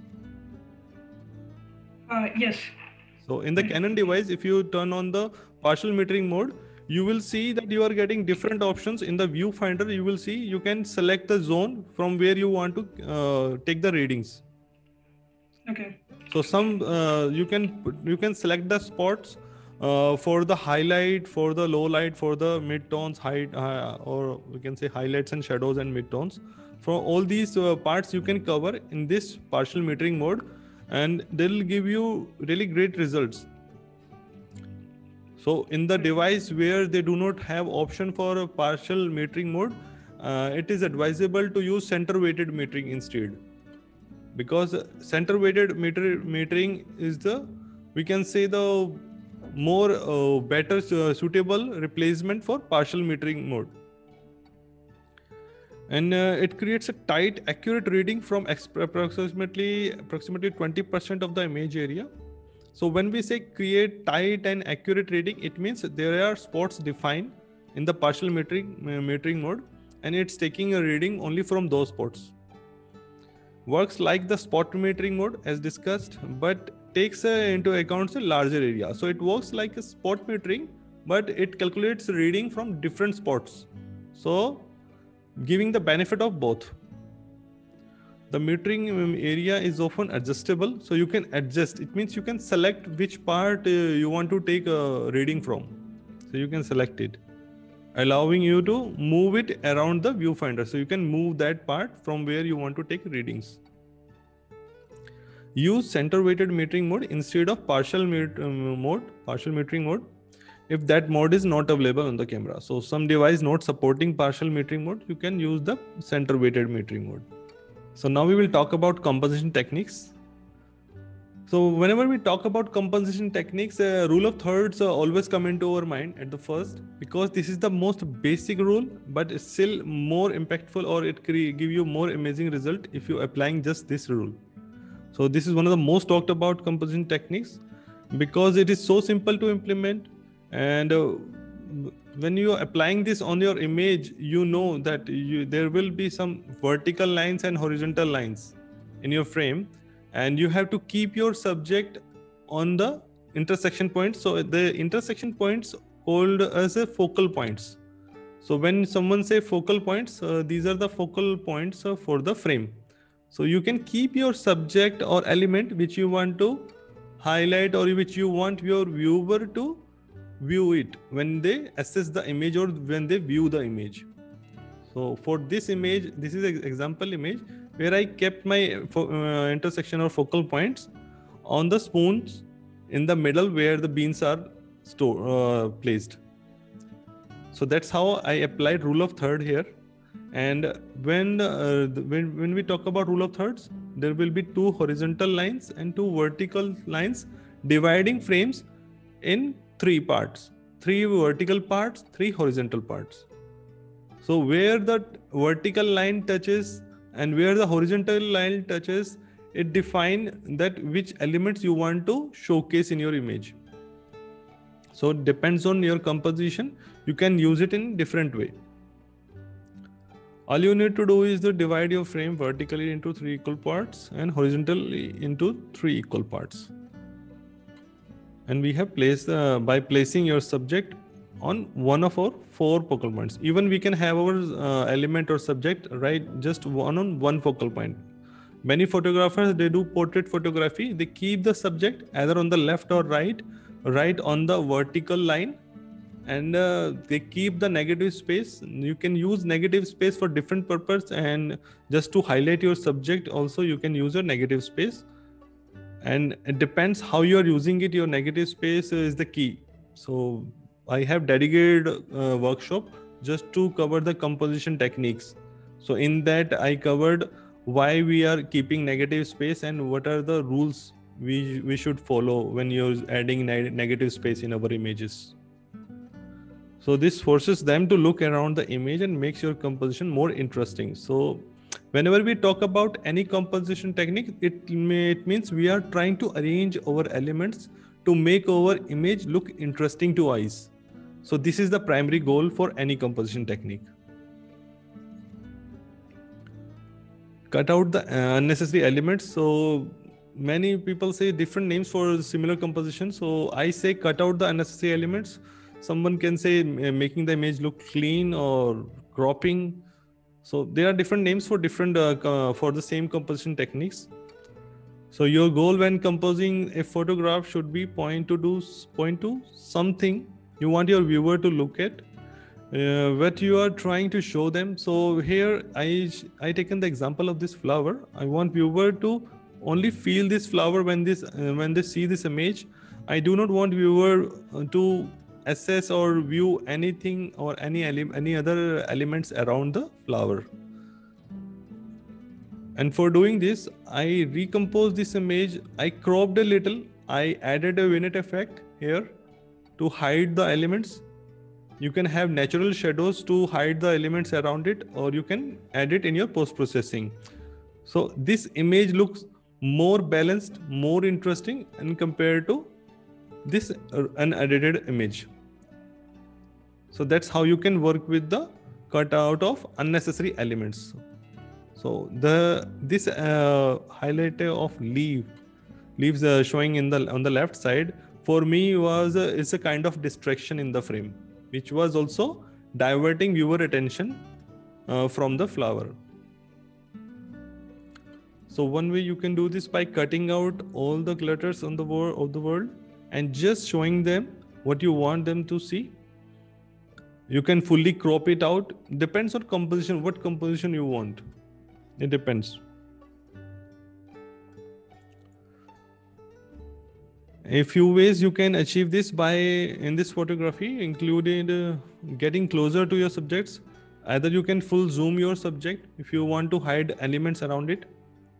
Yes. So in the Canon device, if you turn on the partial metering mode, you will see that you are getting different options. In the viewfinder, you will see you can select the zone from where you want to take the readings. Okay. So some you can select the spots for the highlight, for the low light, for the mid-tones, or we can say highlights and shadows and mid-tones. For all these parts you can cover in this partial metering mode, and they'll give you really great results. So in the device where they do not have option for a partial metering mode, it is advisable to use center weighted metering instead, because center weighted metering is the, we can say, the more better suitable replacement for partial metering mode. And it creates a tight, accurate reading from approximately 20% of the image area. So when we say create tight and accurate reading, it means there are spots defined in the partial metering mode, and it's taking a reading only from those spots. Works like the spot metering mode as discussed, but takes into account a larger area. So it works like a spot metering, but it calculates reading from different spots, so giving the benefit of both. The metering area is often adjustable, so you can adjust. It means you can select which part you want to take a reading from. So you can select it, allowing you to move it around the viewfinder. So you can move that part from where you want to take readings. Use center weighted metering mode instead of partial metering mode, if that mode is not available on the camera. So some device not supporting partial metering mode, you can use the center weighted metering mode. So now we will talk about composition techniques. So whenever we talk about composition techniques, rule of thirds always come into our mind at the first, because this is the most basic rule, but it's still more impactful, or it give you more amazing result if you're applying just this rule. So this is one of the most talked about composition techniques because it is so simple to implement, and when you are applying this on your image, you know that there will be some vertical lines and horizontal lines in your frame, and you have to keep your subject on the intersection points. So the intersection points called as a focal points. So when someone say focal points, these are the focal points for the frame. So you can keep your subject or element which you want to highlight, or which you want your viewer to view it when they assess the image or when they view the image. So for this image, this is an example image where I kept my intersection or focal points on the spoons in the middle where the beans are placed. So that's how I applied rule of third here. And when we talk about rule of thirds, there will be two horizontal lines and two vertical lines dividing frames in three parts: three vertical parts, three horizontal parts. So where the vertical line touches and where the horizontal line touches, it defines that which elements you want to showcase in your image. So it depends on your composition. You can use it in different way. All you need to do is to divide your frame vertically into three equal parts and horizontally into three equal parts. And we have placed by placing your subject on one of our four focal points. Even we can have our element or subject right just on one focal point. Many photographers, they do portrait photography. They keep the subject either on the left or right on the vertical line, and they keep the negative space. You can use negative space for different purpose, and just to highlight your subject also you can use a negative space. And it depends how you are using it. Your negative space is the key. So I have dedicated workshop just to cover the composition techniques. So in that I covered why we are keeping negative space and what are the rules we should follow when you're adding negative space in our images. So this forces them to look around the image and makes your composition more interesting. So whenever we talk about any composition technique, it means we are trying to arrange our elements to make our image look interesting to eyes. So this is the primary goal for any composition technique. Cut out the unnecessary elements. So many people say different names for similar composition. So I say cut out the unnecessary elements. Someone can say making the image look clean or cropping. So there are different names for different for the same composition techniques. So your goal when composing a photograph should be point to something you want your viewer to look at, what you are trying to show them. So here I taken the example of this flower. I want viewer to only feel this flower when they see this image. I do not want viewer to assess or view anything or any other elements around the flower. And for doing this, I recomposed this image. I cropped a little. I added a vignette effect here to hide the elements. You can have natural shadows to hide the elements around it, or you can add it in your post-processing. So this image looks more balanced, more interesting, and compared to this unedited image. So that's how you can work with the cutout of unnecessary elements. So this highlight of leaves showing on the left side for me is a kind of distraction in the frame, which was also diverting viewer attention from the flower. So one way you can do this by cutting out all the clutters on the world and just showing them what you want them to see. You can fully crop it out. Depends on composition, what composition you want. It depends. A few ways you can achieve this in this photography included getting closer to your subjects. Either you can full zoom your subject if you want to hide elements around it,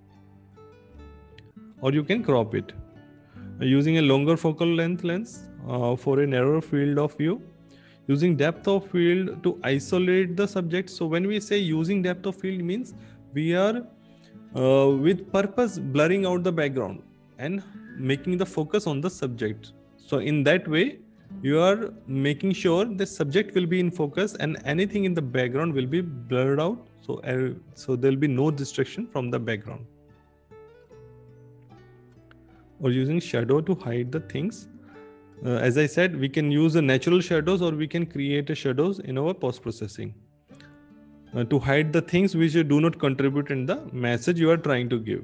or you can crop it using a longer focal length lens for a narrower field of view, using depth of field to isolate the subject. So when we say using depth of field means we are with purpose blurring out the background and making the focus on the subject. So in that way you are making sure the subject will be in focus and anything in the background will be blurred out, so there will be no distraction from the background. Or using shadow to hide the things. As I said, we can use the natural shadows or we can create shadows in our post-processing to hide the things which do not contribute in the message you are trying to give.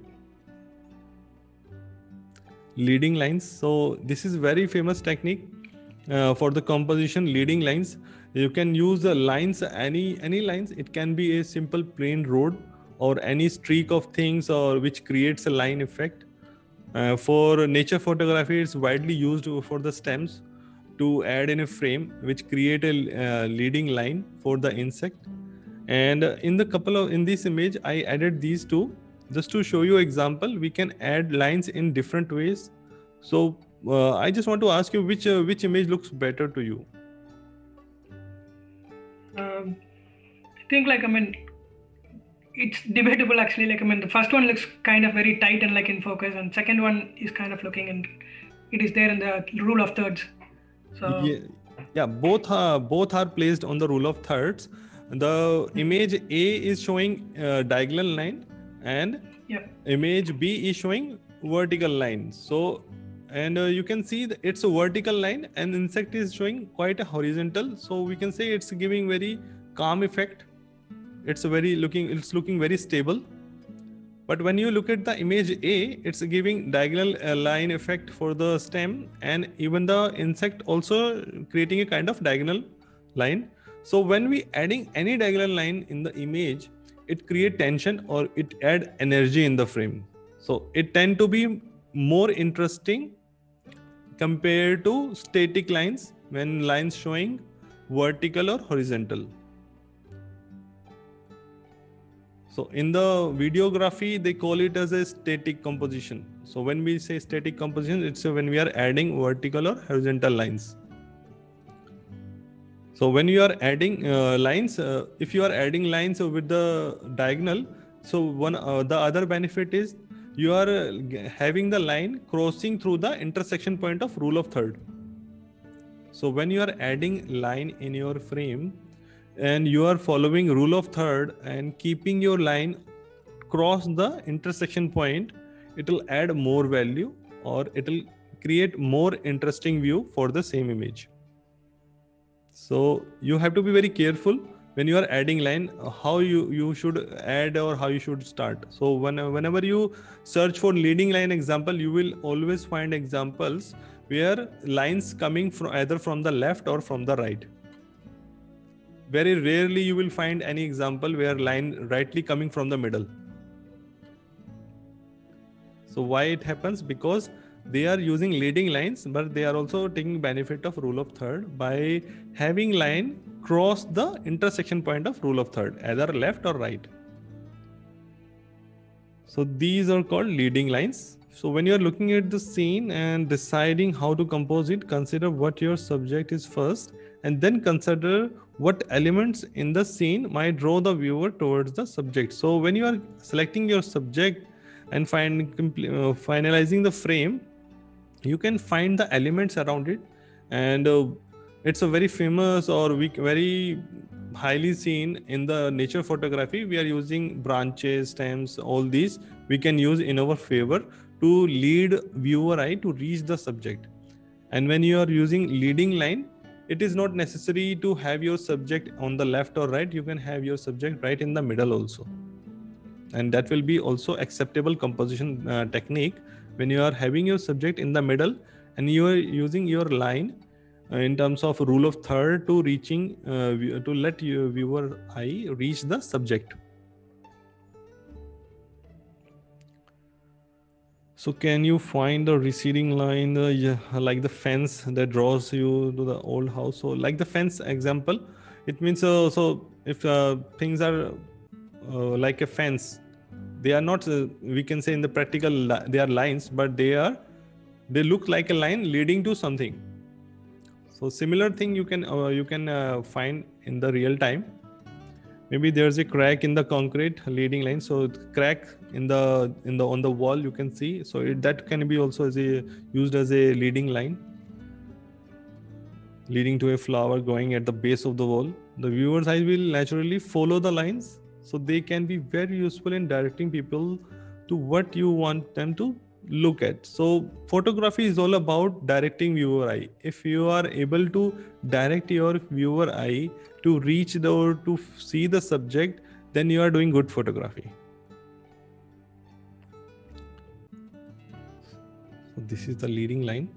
Leading lines. So this is very famous technique for the composition, leading lines. You can use the lines, any lines. It can be a simple plain road or any streak of things or which creates a line effect. For nature photography, it's widely used for the stems to add in a frame which create a leading line for the insect. And in this image I added these two just to show you example. We can add lines in different ways. So I just want to ask you which image looks better to you. I think it's debatable actually. The first one looks kind of very tight and in focus, and second one is kind of looking, and it is there in the rule of thirds. So yeah, both are placed on the rule of thirds. The image A is showing diagonal line and image B is showing vertical line. So and you can see that it's a vertical line and insect is showing quite a horizontal. So we can say it's giving very calm effect. It's looking very stable. But when you look at the image A, it's giving diagonal line effect for the stem, and even the insect also creating a kind of diagonal line. So when we adding any diagonal line in the image, it create tension or it add energy in the frame. So it tend to be more interesting compared to static lines when lines showing vertical or horizontal. So in the videography, they call it as a static composition. So when we say static composition, it's when we are adding vertical or horizontal lines. So when you are adding lines, if you are adding lines with the diagonal, so the other benefit is you are having the line crossing through the intersection point of rule of third. So when you are adding line in your frame and you are following rule of third and keeping your line cross the intersection point, it will add more value or it will create more interesting view for the same image. So you have to be very careful when you are adding line, how you should add or how you should start. So whenever you search for leading line example, you will always find examples where lines coming from either from the left or from the right. Very rarely you will find any example where line rightly coming from the middle. So why it happens? Because they are using leading lines, but they are also taking benefit of rule of third by having line cross the intersection point of rule of third, either left or right. So these are called leading lines. So when you're looking at the scene and deciding how to compose it, consider what your subject is first, and then consider what elements in the scene might draw the viewer towards the subject. So when you are selecting your subject and finalizing the frame, you can find the elements around it, and it's a very famous or very highly seen in the nature photography. We are using branches, stems, all these we can use in our favor to lead viewer eye to reach the subject. And when you are using leading line, it is not necessary to have your subject on the left or right. You can have your subject right in the middle also, and that will be also acceptable composition technique when you are having your subject in the middle and you are using your line in terms of rule of third to reaching to let your viewer eye reach the subject. So can you find the receding line like the fence that draws you to the old house? So like the fence example, It means so if things are like a fence, they are not we can say in the practical they are lines, but they look like a line leading to something. So similar thing you can find in the real time. Maybe there's a crack in the concrete leading line, so crack in the on the wall you can see, so that can be also used as a leading line leading to a flower growing at the base of the wall. The viewer's eye will naturally follow the lines, so they can be very useful in directing people to what you want them to look at. So photography is all about directing viewer eye. If you are able to direct your viewer eye to reach the or to see the subject, then you are doing good photography. So this is the leading line.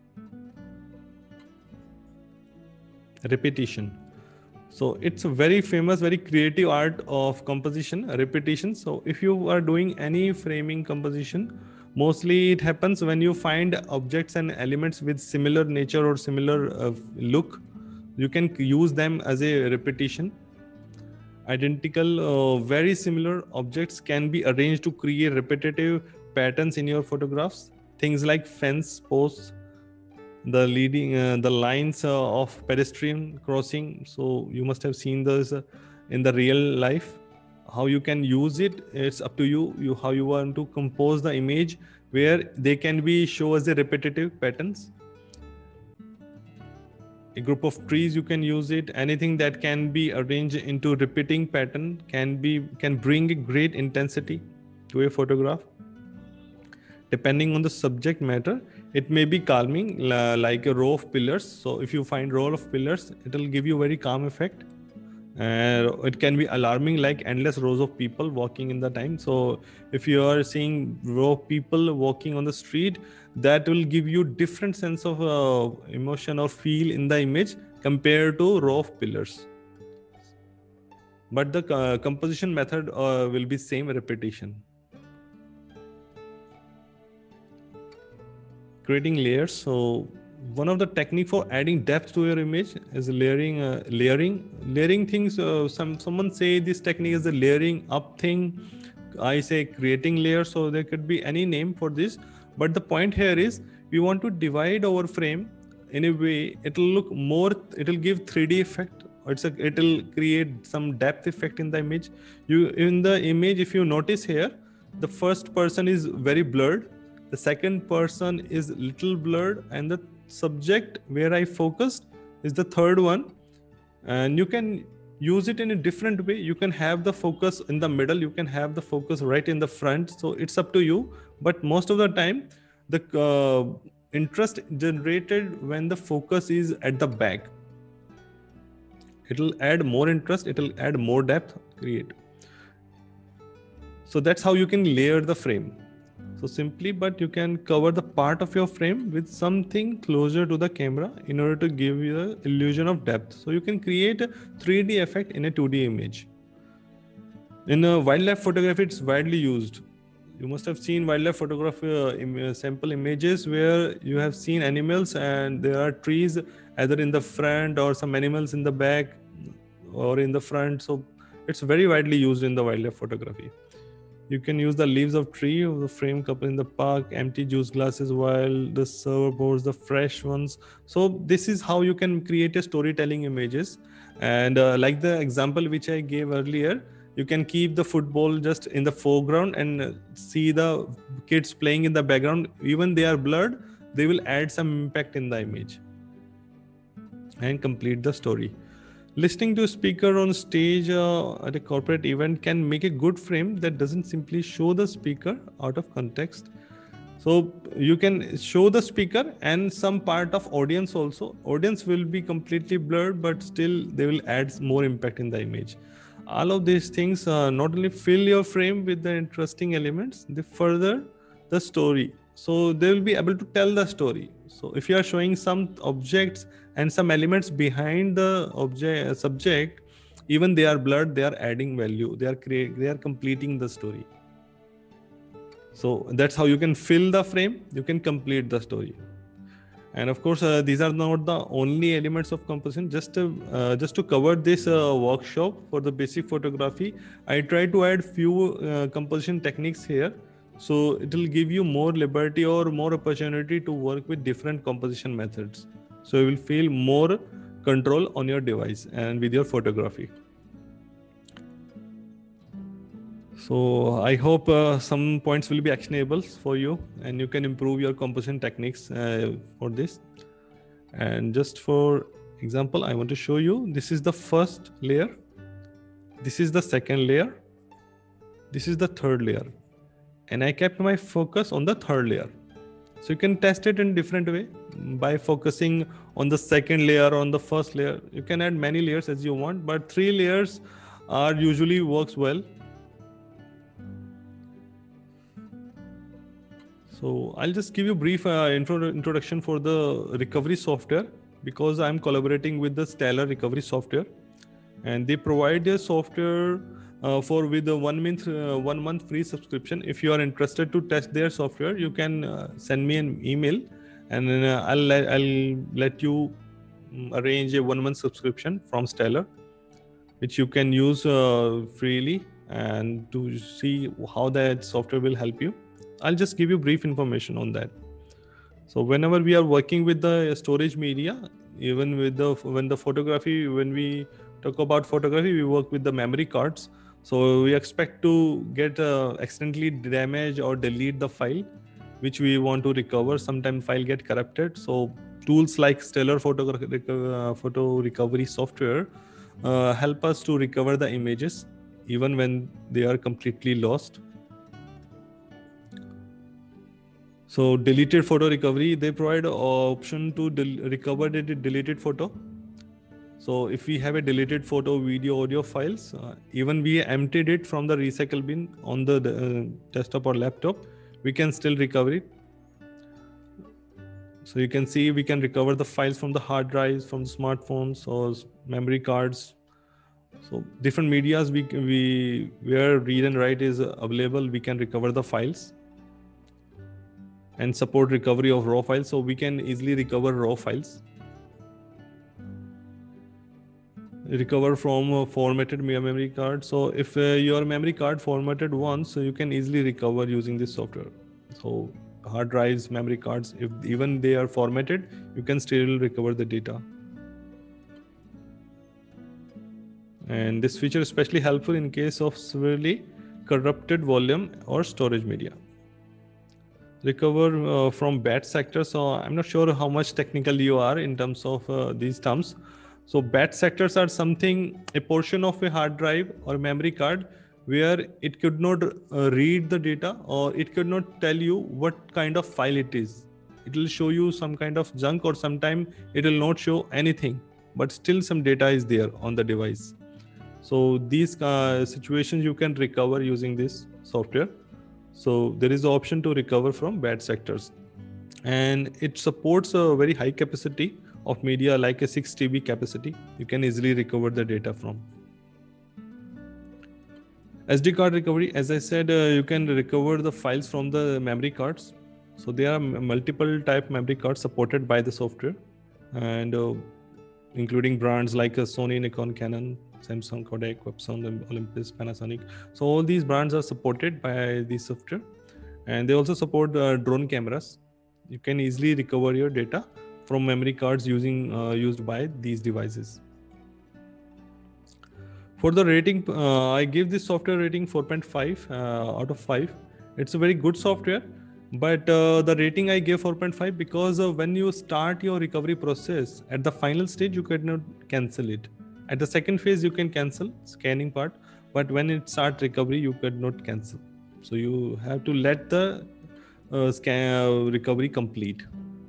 Repetition. So it's a very famous, very creative art of composition, repetition. So if you are doing any framing composition, mostly it happens when you find objects and elements with similar nature or similar look. You can use them as a repetition. Identical, very similar objects can be arranged to create repetitive patterns in your photographs. Things like fence posts, the leading the lines of pedestrian crossing. So you must have seen those in the real life. How you can use it, it's up to you how you want to compose the image where they can be shown as a repetitive patterns. A group of trees, you can use it. Anything that can be arranged into repeating pattern can bring a great intensity to a photograph. Depending on the subject matter, it may be calming, like a row of pillars. So if you find row of pillars, it will give you very calm effect. It can be alarming, like endless rows of people walking in the time. So if you are seeing row of people walking on the street, that will give you different sense of emotion or feel in the image compared to row of pillars. But the composition method will be same, repetition. Creating layers. So one of the technique for adding depth to your image is layering. Layering things. Someone say this technique is the layering up thing. I say creating layers. So there could be any name for this. But the point here is we want to divide our frame in a way it will look more. It will give 3D effect. It will create some depth effect in the image. In the image, if you notice here, the first person is very blurred. The second person is little blurred, and the subject where I focused is the third one. And you can use it in a different way. You can have the focus in the middle. You can have the focus right in the front. So it's up to you. But most of the time, the interest generated when the focus is at the back. It will add more interest. It will add more depth. Create. So that's how you can layer the frame. So simply, but you can cover the part of your frame with something closer to the camera in order to give you the illusion of depth. So you can create a 3D effect in a 2D image. In wildlife photography, it's widely used. You must have seen wildlife photography sample images where you have seen animals and there are trees either in the front or some animals in the back or in the front. So it's very widely used in the wildlife photography. You can use the leaves of tree or the frame couple in the park, empty juice glasses while the server pours the fresh ones. So this is how you can create a storytelling images. And like the example which I gave earlier, you can keep the football just in the foreground and see the kids playing in the background. Even they are blurred, they will add some impact in the image and complete the story. Listening to a speaker on stage at a corporate event can make a good frame that doesn't simply show the speaker out of context. So you can show the speaker and some part of audience also. Audience will be completely blurred, but still they will add more impact in the image. All of these things not only fill your frame with the interesting elements, they further the story. So they will be able to tell the story. So if you are showing some objects and some elements behind the subject, even they are blurred, they are adding value. They are completing the story. So that's how you can fill the frame. You can complete the story. And of course, these are not the only elements of composition. Just to cover this workshop for the basic photography, I try to add few composition techniques here. So it will give you more liberty or more opportunity to work with different composition methods. So you will feel more control on your device and with your photography. So I hope some points will be actionable for you and you can improve your composition techniques for this. And just for example, I want to show you, this is the first layer. This is the second layer. This is the third layer. And I kept my focus on the third layer. So you can test it in different way by focusing on the second layer or on the first layer. You can add many layers as you want, but 3 layers are usually works well. So I'll just give you a brief introduction for the recovery software, because I'm collaborating with the Stellar recovery software, and they provide their software with a 1 month free subscription. If you are interested to test their software, you can send me an email, and then I'll let you arrange a 1 month subscription from Stellar, which you can use freely, and to see how that software will help you. I'll just give you brief information on that. So whenever we are working with the storage media, even with when we talk about photography, we work with the memory cards. So we expect to get accidentally damage or delete the file which we want to recover. Sometimes file get corrupted. So tools like Stellar photo recovery software help us to recover the images even when they are completely lost. So deleted photo recovery, they provide an option to recover the deleted photo. So if we have a deleted photo, video, audio files, even we emptied it from the recycle bin on the desktop or laptop, we can still recover it. So you can see we can recover the files from the hard drives, from the smartphones or memory cards. So different medias where read and write is available, we can recover the files. And support recovery of raw files, so we can easily recover raw files. Recover from formatted memory card. So if your memory card formatted once, so you can easily recover using this software. So hard drives, memory cards, if even they are formatted, you can still recover the data. And this feature is especially helpful in case of severely corrupted volume or storage media. Recover from bad sectors. So I'm not sure how much technical you are in terms of these terms. So bad sectors are a portion of a hard drive or memory card where it could not read the data, or it could not tell you what kind of file it is. It will show you some kind of junk, or sometime it will not show anything, but still some data is there on the device. So these situations you can recover using this software. So there is the option to recover from bad sectors, and it supports a very high capacity of media, like a 6 TB capacity. You can easily recover the data from. SD card recovery, as I said, you can recover the files from the memory cards. So there are multiple type memory cards supported by the software, and including brands like Sony, Nikon, Canon, Samsung, Kodak, Epson, Olympus, Panasonic. So all these brands are supported by this software, and they also support drone cameras. You can easily recover your data from memory cards used by these devices. For the rating, I give this software rating 4.5 out of 5. It's a very good software, but the rating I gave 4.5 because when you start your recovery process, at the final stage you cannot cancel it. At the second phase you can cancel scanning part, but when it starts recovery you could not cancel. So you have to let the recovery complete.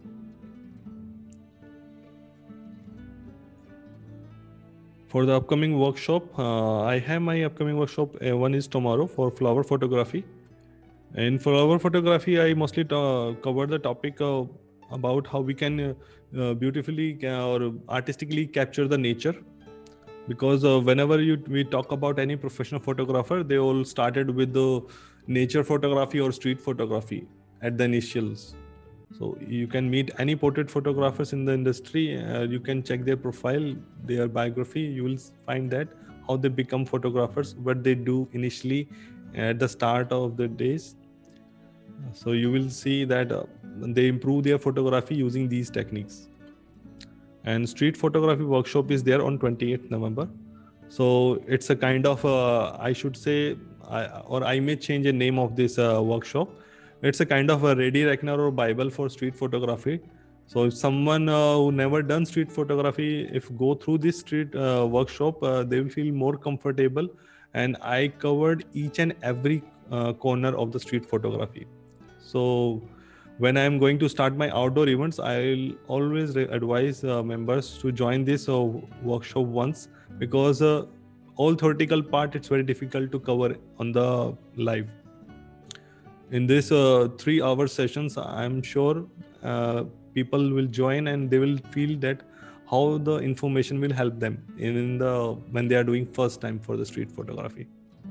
For the upcoming workshop, I have my upcoming workshop. One is tomorrow for flower photography. In flower photography, I mostly cover the topic about how we can beautifully or artistically capture the nature. Because whenever we talk about any professional photographer, they all started with the nature photography or street photography at the initials. So you can meet any portrait photographers in the industry. You can check their profile, their biography. You will find that how they become photographers, what they do initially at the start of the days. So you will see that they improve their photography using these techniques. And street photography workshop is there on 28th November. So it's a kind of, I should say, I may change the name of this workshop. It's a kind of a ready reckoner or Bible for street photography. So if someone who never done street photography, if go through this street workshop, they will feel more comfortable. And I covered each and every corner of the street photography. So when I'm going to start my outdoor events, I'll always advise members to join this workshop once, because all theoretical part, it's very difficult to cover on the live. In this 3-hour sessions, I'm sure people will join and they will feel that how the information will help them when they are doing first time for the street photography.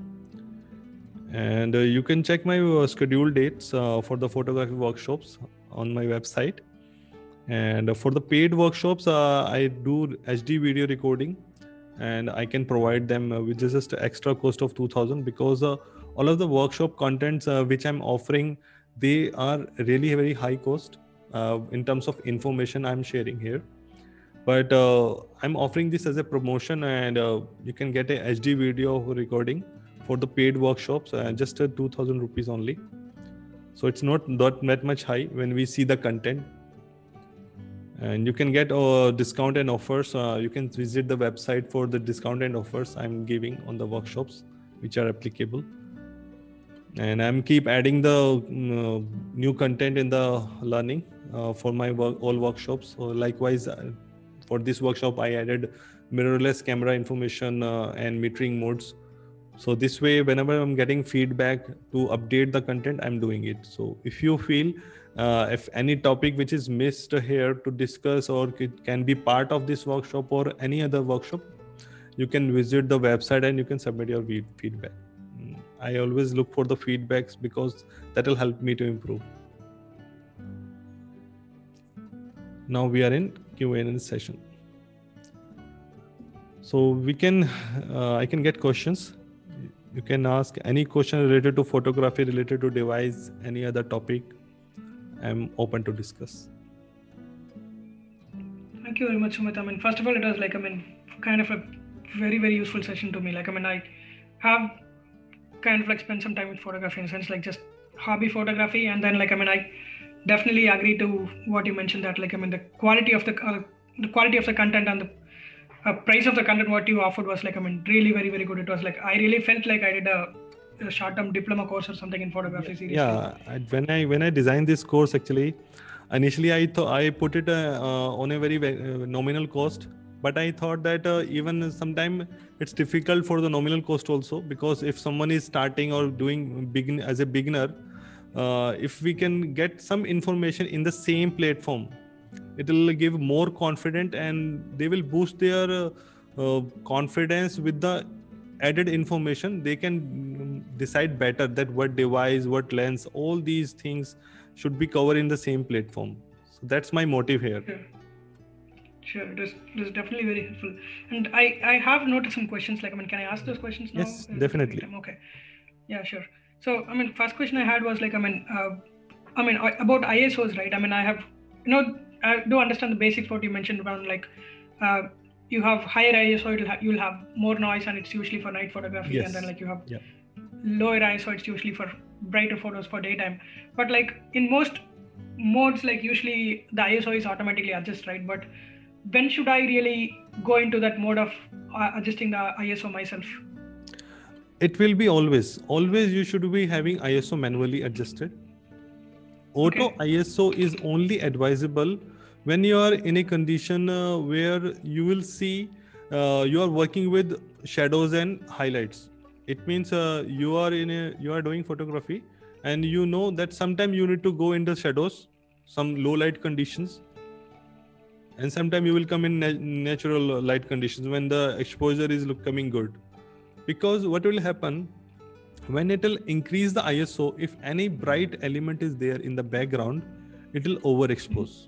And you can check my scheduled dates for the photography workshops on my website. And for the paid workshops, I do HD video recording, and I can provide them with just an extra cost of 2,000, because all of the workshop contents which I'm offering, they are really very high cost in terms of information I'm sharing here. But I'm offering this as a promotion, and you can get a HD video recording for the paid workshops, just 2,000 rupees only. So it's not that much high when we see the content. And you can get discount and offers. You can visit the website for the discount and offers I'm giving on the workshops which are applicable. And I'm keep adding the new content in the learning for my all workshops. So likewise, for this workshop, I added mirrorless camera information and metering modes. So this way, whenever I'm getting feedback to update the content, I'm doing it. So if you feel if any topic which is missed here to discuss, or it can be part of this workshop or any other workshop, you can visit the website and you can submit your feedback. I always look for the feedbacks, because that will help me to improve. Now we are in Q&A session. So we can, I can get questions. You can ask any question related to photography, related to device, any other topic. I'm open to discuss. Thank you very much, Sumit. I mean, first of all, it was kind of a very, very useful session to me. I have kind of spent some time with photography in a sense, just hobby photography. And then I definitely agree to what you mentioned, that the quality of the content and the price of the content what you offered was really very, very good. It was I really felt like I did a short-term diploma course or something in photography. Seriously. Yeah, when I designed this course, actually, initially I thought I put it on a very nominal cost, but I thought that even sometime it's difficult for the nominal cost also, because if someone is starting or doing as a beginner, if we can get some information in the same platform, it will give more confidence, and they will boost their confidence with the added information. They can decide better that what device, what lens, all these things should be covered in the same platform. So that's my motive here. Sure. It is definitely very helpful. And I have noted some questions. Can I ask those questions now? Yes, definitely. Okay. Yeah, sure. So, first question I had was about ISOs, right? I do understand the basics what you mentioned around you have higher ISO, you'll have more noise, and it's usually for night photography. Yes. And then you have lower ISO, it's usually for brighter photos for daytime. But in most modes, usually the ISO is automatically adjusted, right? But when should I really go into that mode of adjusting the ISO myself? It will be always you should be having ISO manually adjusted. Auto ISO is only advisable when you are in a condition where you will see you are working with shadows and highlights. It means you are doing photography, and you know that sometimes you need to go into shadows, some low light conditions, and sometimes you will come in natural light conditions when the exposure is coming good. Because what will happen when it will increase the ISO, if any bright element is there in the background, it will overexpose.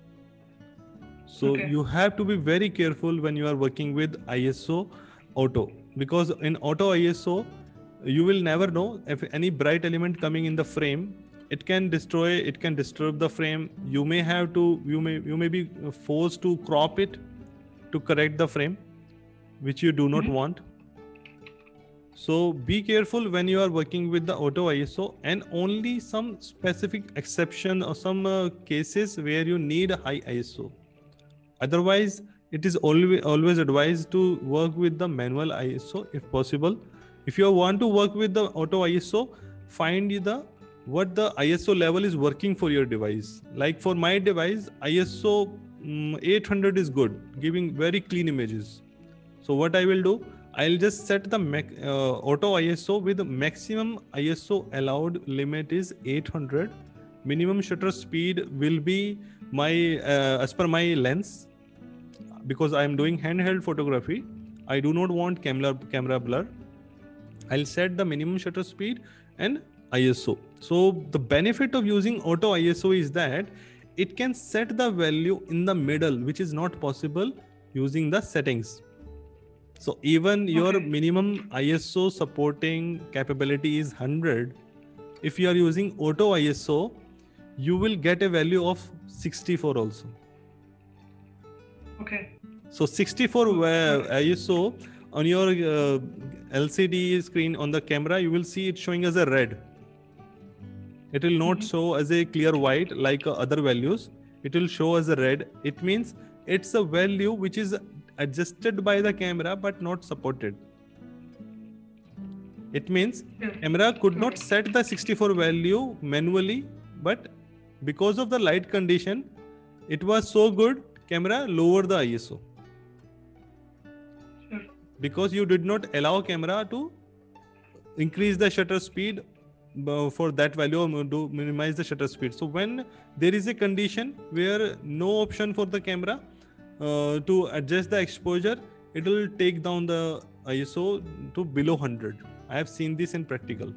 So you have to be very careful when you are working with ISO auto, because in auto ISO, you will never know if any bright element coming in the frame, it can disturb the frame. You may be forced to crop it to correct the frame, which you do not want. So be careful when you are working with the auto ISO, and only some specific exception or some cases where you need a high ISO. Otherwise, it is always advised to work with the manual ISO if possible. If you want to work with the auto ISO, find what the ISO level is working for your device. Like for my device, ISO 800 is good, giving very clean images. So what I will do, I'll just set the auto ISO with the maximum ISO allowed limit is 800. Minimum shutter speed will be as per my lens, because I am doing handheld photography. I do not want camera blur. I'll set the minimum shutter speed and ISO. So the benefit of using auto ISO is that it can set the value in the middle, which is not possible using the settings. So even your minimum ISO supporting capability is 100. If you are using auto ISO, you will get a value of 64 also. Okay. So 64 ISO on your LCD screen on the camera, you will see it showing as a red. It will not show as a clear white like other values. It will show as a red. It means it's a value which is adjusted by the camera but not supported. It means camera could not set the 64 value manually, but because of the light condition, it was so good, camera lowered the ISO. Because you did not allow camera to increase the shutter speed for that value, or to minimize the shutter speed. So when there is a condition where no option for the camera to adjust the exposure, it will take down the ISO to below 100. I have seen this in practical.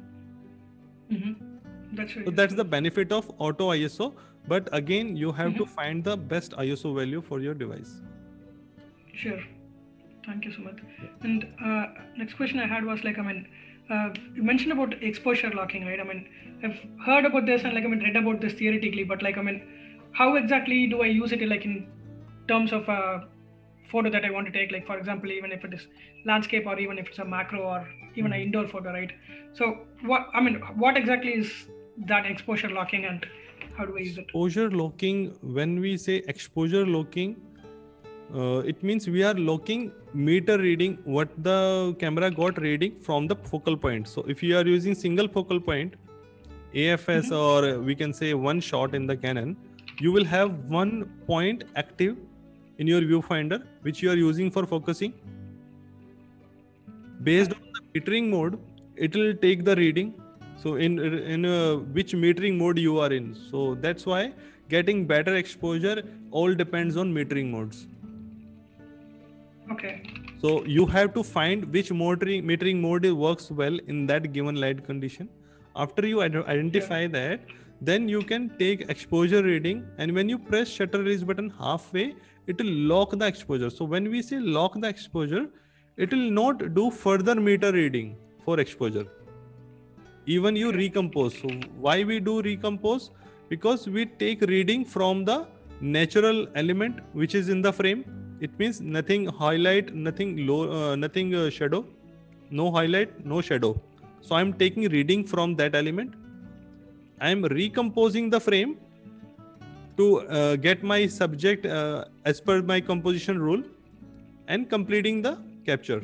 So that's the benefit of auto ISO. But again, you have to find the best ISO value for your device. Sure. Thank you so much. And next question I had was like, you mentioned about exposure locking, right? I've heard about this and read about this theoretically, but how exactly do I use it in terms of a photo that I want to take? Like for example, even if it is landscape or even if it's a macro or even an indoor photo, right? So what exactly is that exposure locking and how do I use it? Exposure locking, when we say exposure locking, it means we are locking meter reading, what the camera got reading from the focal point. So if you are using single focal point, AFS, or we can say one shot in the Canon, you will have one point active in your viewfinder, which you are using for focusing. Based on the metering mode, it will take the reading. So in which metering mode you are in. So that's why getting better exposure all depends on metering modes. Okay. So you have to find which metering mode works well in that given light condition. After you identify that, then you can take exposure reading, and when you press shutter release button halfway, it will lock the exposure. So when we say lock the exposure, it will not do further meter reading for exposure. Even you recompose. So why we do recompose? Because we take reading from the natural element which is in the frame. It means nothing highlight, nothing low, nothing shadow, no highlight, no shadow. So I'm taking reading from that element. I'm recomposing the frame to get my subject as per my composition rule and completing the capture.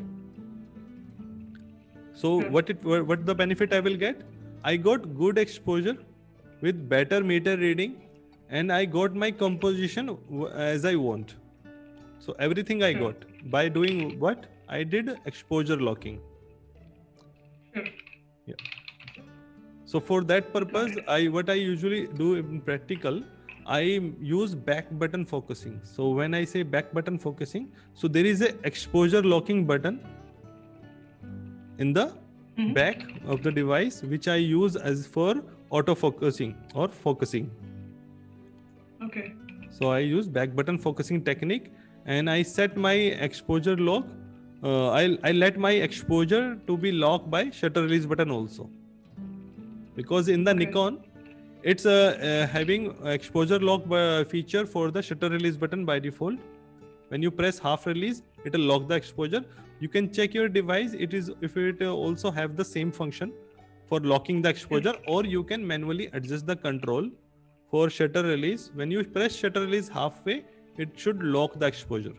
So what the benefit I will get? I got good exposure with better meter reading, and I got my composition as I want. So everything I got by doing what? I did exposure locking. Yeah. So for that purpose, what I usually do in practical, I use back button focusing. So when I say back button focusing, so there is a exposure locking button in the back of the device, which I use as for auto focusing or focusing. Okay. So I use back button focusing technique, and I set my exposure lock. I let my exposure to be locked by shutter release button also, because in the Okay. Nikon, it's having exposure lock feature for the shutter release button by default. When you press half release, it will lock the exposure. You can check your device. It is if it also have the same function for locking the exposure, or you can manually adjust the control for shutter release. When you press shutter release halfway, it should lock the exposure.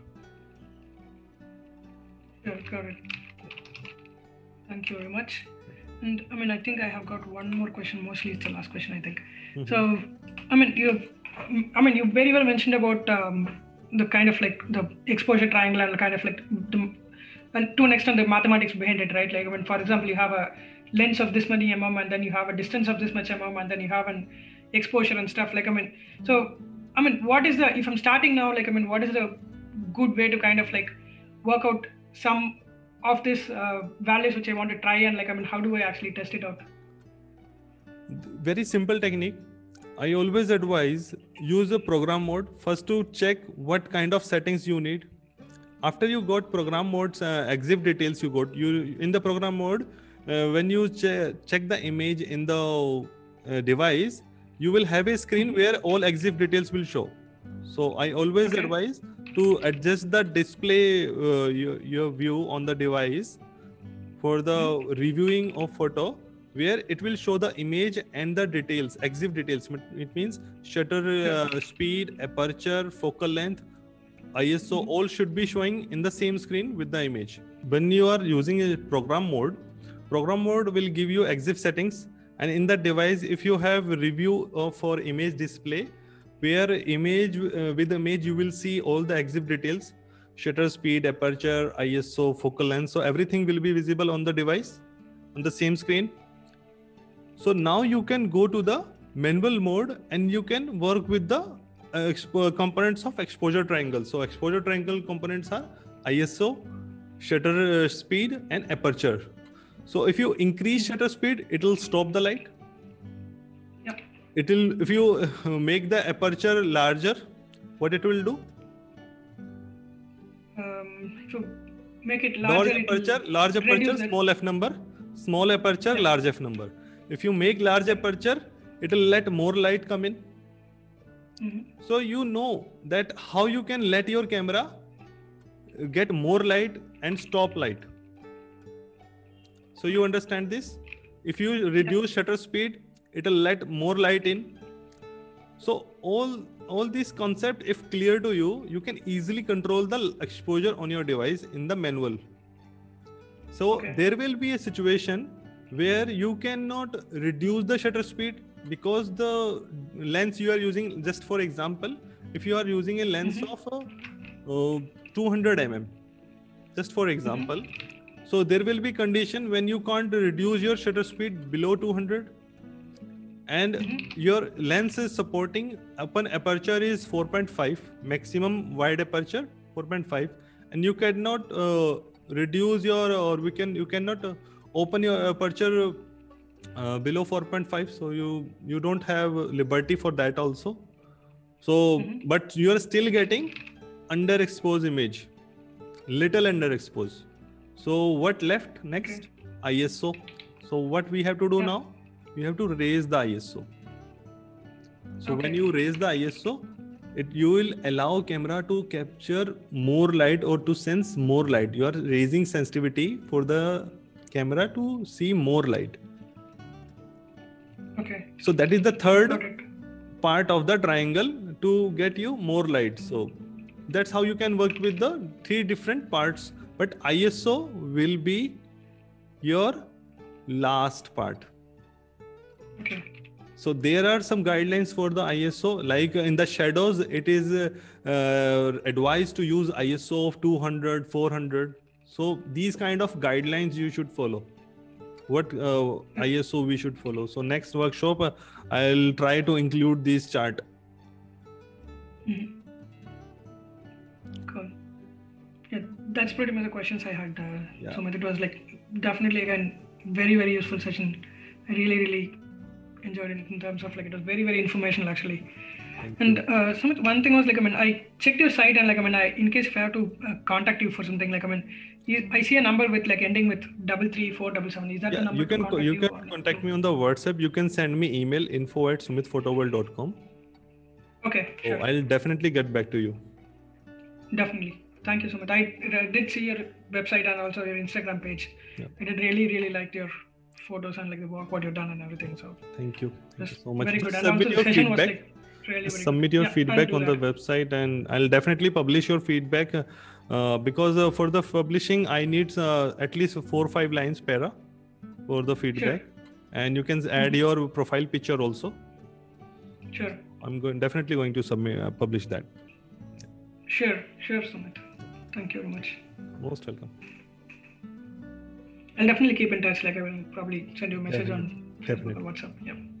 Yeah, got it. Thank you very much. And I mean, I think I have got one more question. Mostly, it's the last question, I think. Mm-hmm. So, I mean, you very well mentioned about the kind of like the exposure triangle and kind of like and to an extent the mathematics behind it, right? Like, I mean, for example, you have a lens of this many mm, and then you have a distance of this much mm, and then you have an exposure and stuff. Like, I mean, so, I mean, what is the, if I'm starting now, like, I mean, what is the good way to kind of like work out some of these values which I want to try, and like, I mean, how do I actually test it out? Very simple technique. I always advise use a program mode first to check what kind of settings you need. After you got program modes, EXIF details you got, you in the program mode, when you check the image in the device, you will have a screen where all EXIF details will show. So I always advise to adjust the display your view on the device for the reviewing of photo, where it will show the image and the details, EXIF details. It means shutter speed, aperture, focal length, ISO, all should be showing in the same screen with the image. When you are using a program mode will give you EXIF settings, and in the device, if you have review for image display, where image with image you will see all the EXIF details, shutter speed, aperture, ISO, focal length. So everything will be visible on the device on the same screen. So now you can go to the manual mode and you can work with the components of exposure triangle. So exposure triangle components are ISO, shutter speed, and aperture. So if you increase shutter speed, it will stop the light. Yep. It will, if you make the aperture larger, what it will do? So make it larger. Large aperture, small f number. Small aperture, large f number. If you make large aperture, it will let more light come in. So you know that how you can let your camera get more light and stop light. So you understand this? If you reduce shutter speed, it will let more light in. So all this concept, if clear to you, you can easily control the exposure on your device in the manual. So there will be a situation where you cannot reduce the shutter speed because the lens you are using, just for example, if you are using a lens of 200 mm, just for example, so there will be condition when you can't reduce your shutter speed below 200, and your lens is supporting upon aperture is 4.5, maximum wide aperture 4.5, and you cannot reduce your, you cannot open your aperture below 4.5, so you don't have liberty for that also. So but you are still getting underexposed image, little underexposed. So what left next? ISO. So what we have to do now? You have to raise the ISO. So when you raise the ISO, you will allow camera to capture more light or to sense more light. You are raising sensitivity for the camera to see more light. So that is the third part of the triangle to get you more light. So that's how you can work with the three different parts, but ISO will be your last part. So there are some guidelines for the ISO, like in the shadows, it is advised to use ISO of 200, 400. So these kind of guidelines you should follow. What ISO we should follow. So next workshop, I'll try to include this chart. Cool. Yeah, that's pretty much the questions I had. So it was like definitely again very, very useful session. I really enjoyed it in terms of like it was very, very informational actually. And Sumit, one thing was like, I mean, I checked your site and like, I mean, in case if I have to contact you for something, like, I mean, I see a number with like ending with 33477. Is that the number? You can contact me on the WhatsApp. You can send me email info@sumitphotoworld.com. Okay, sure. I'll definitely get back to you. Definitely. Thank you so much. I did see your website and also your Instagram page. Yeah. I did really liked your photos and like the work, what you've done and everything. So thank you so much. Very good. And submit your feedback. Submit your feedback on the website, and I'll definitely publish your feedback because for the publishing I need at least 4 or 5 lines para for the feedback. Sure. And you can add your profile picture also. Sure. I'm definitely going to publish that. Sure, Sumit. Thank you very much. Most welcome. I'll definitely keep in touch. Like I will probably send you a message on WhatsApp. Yeah.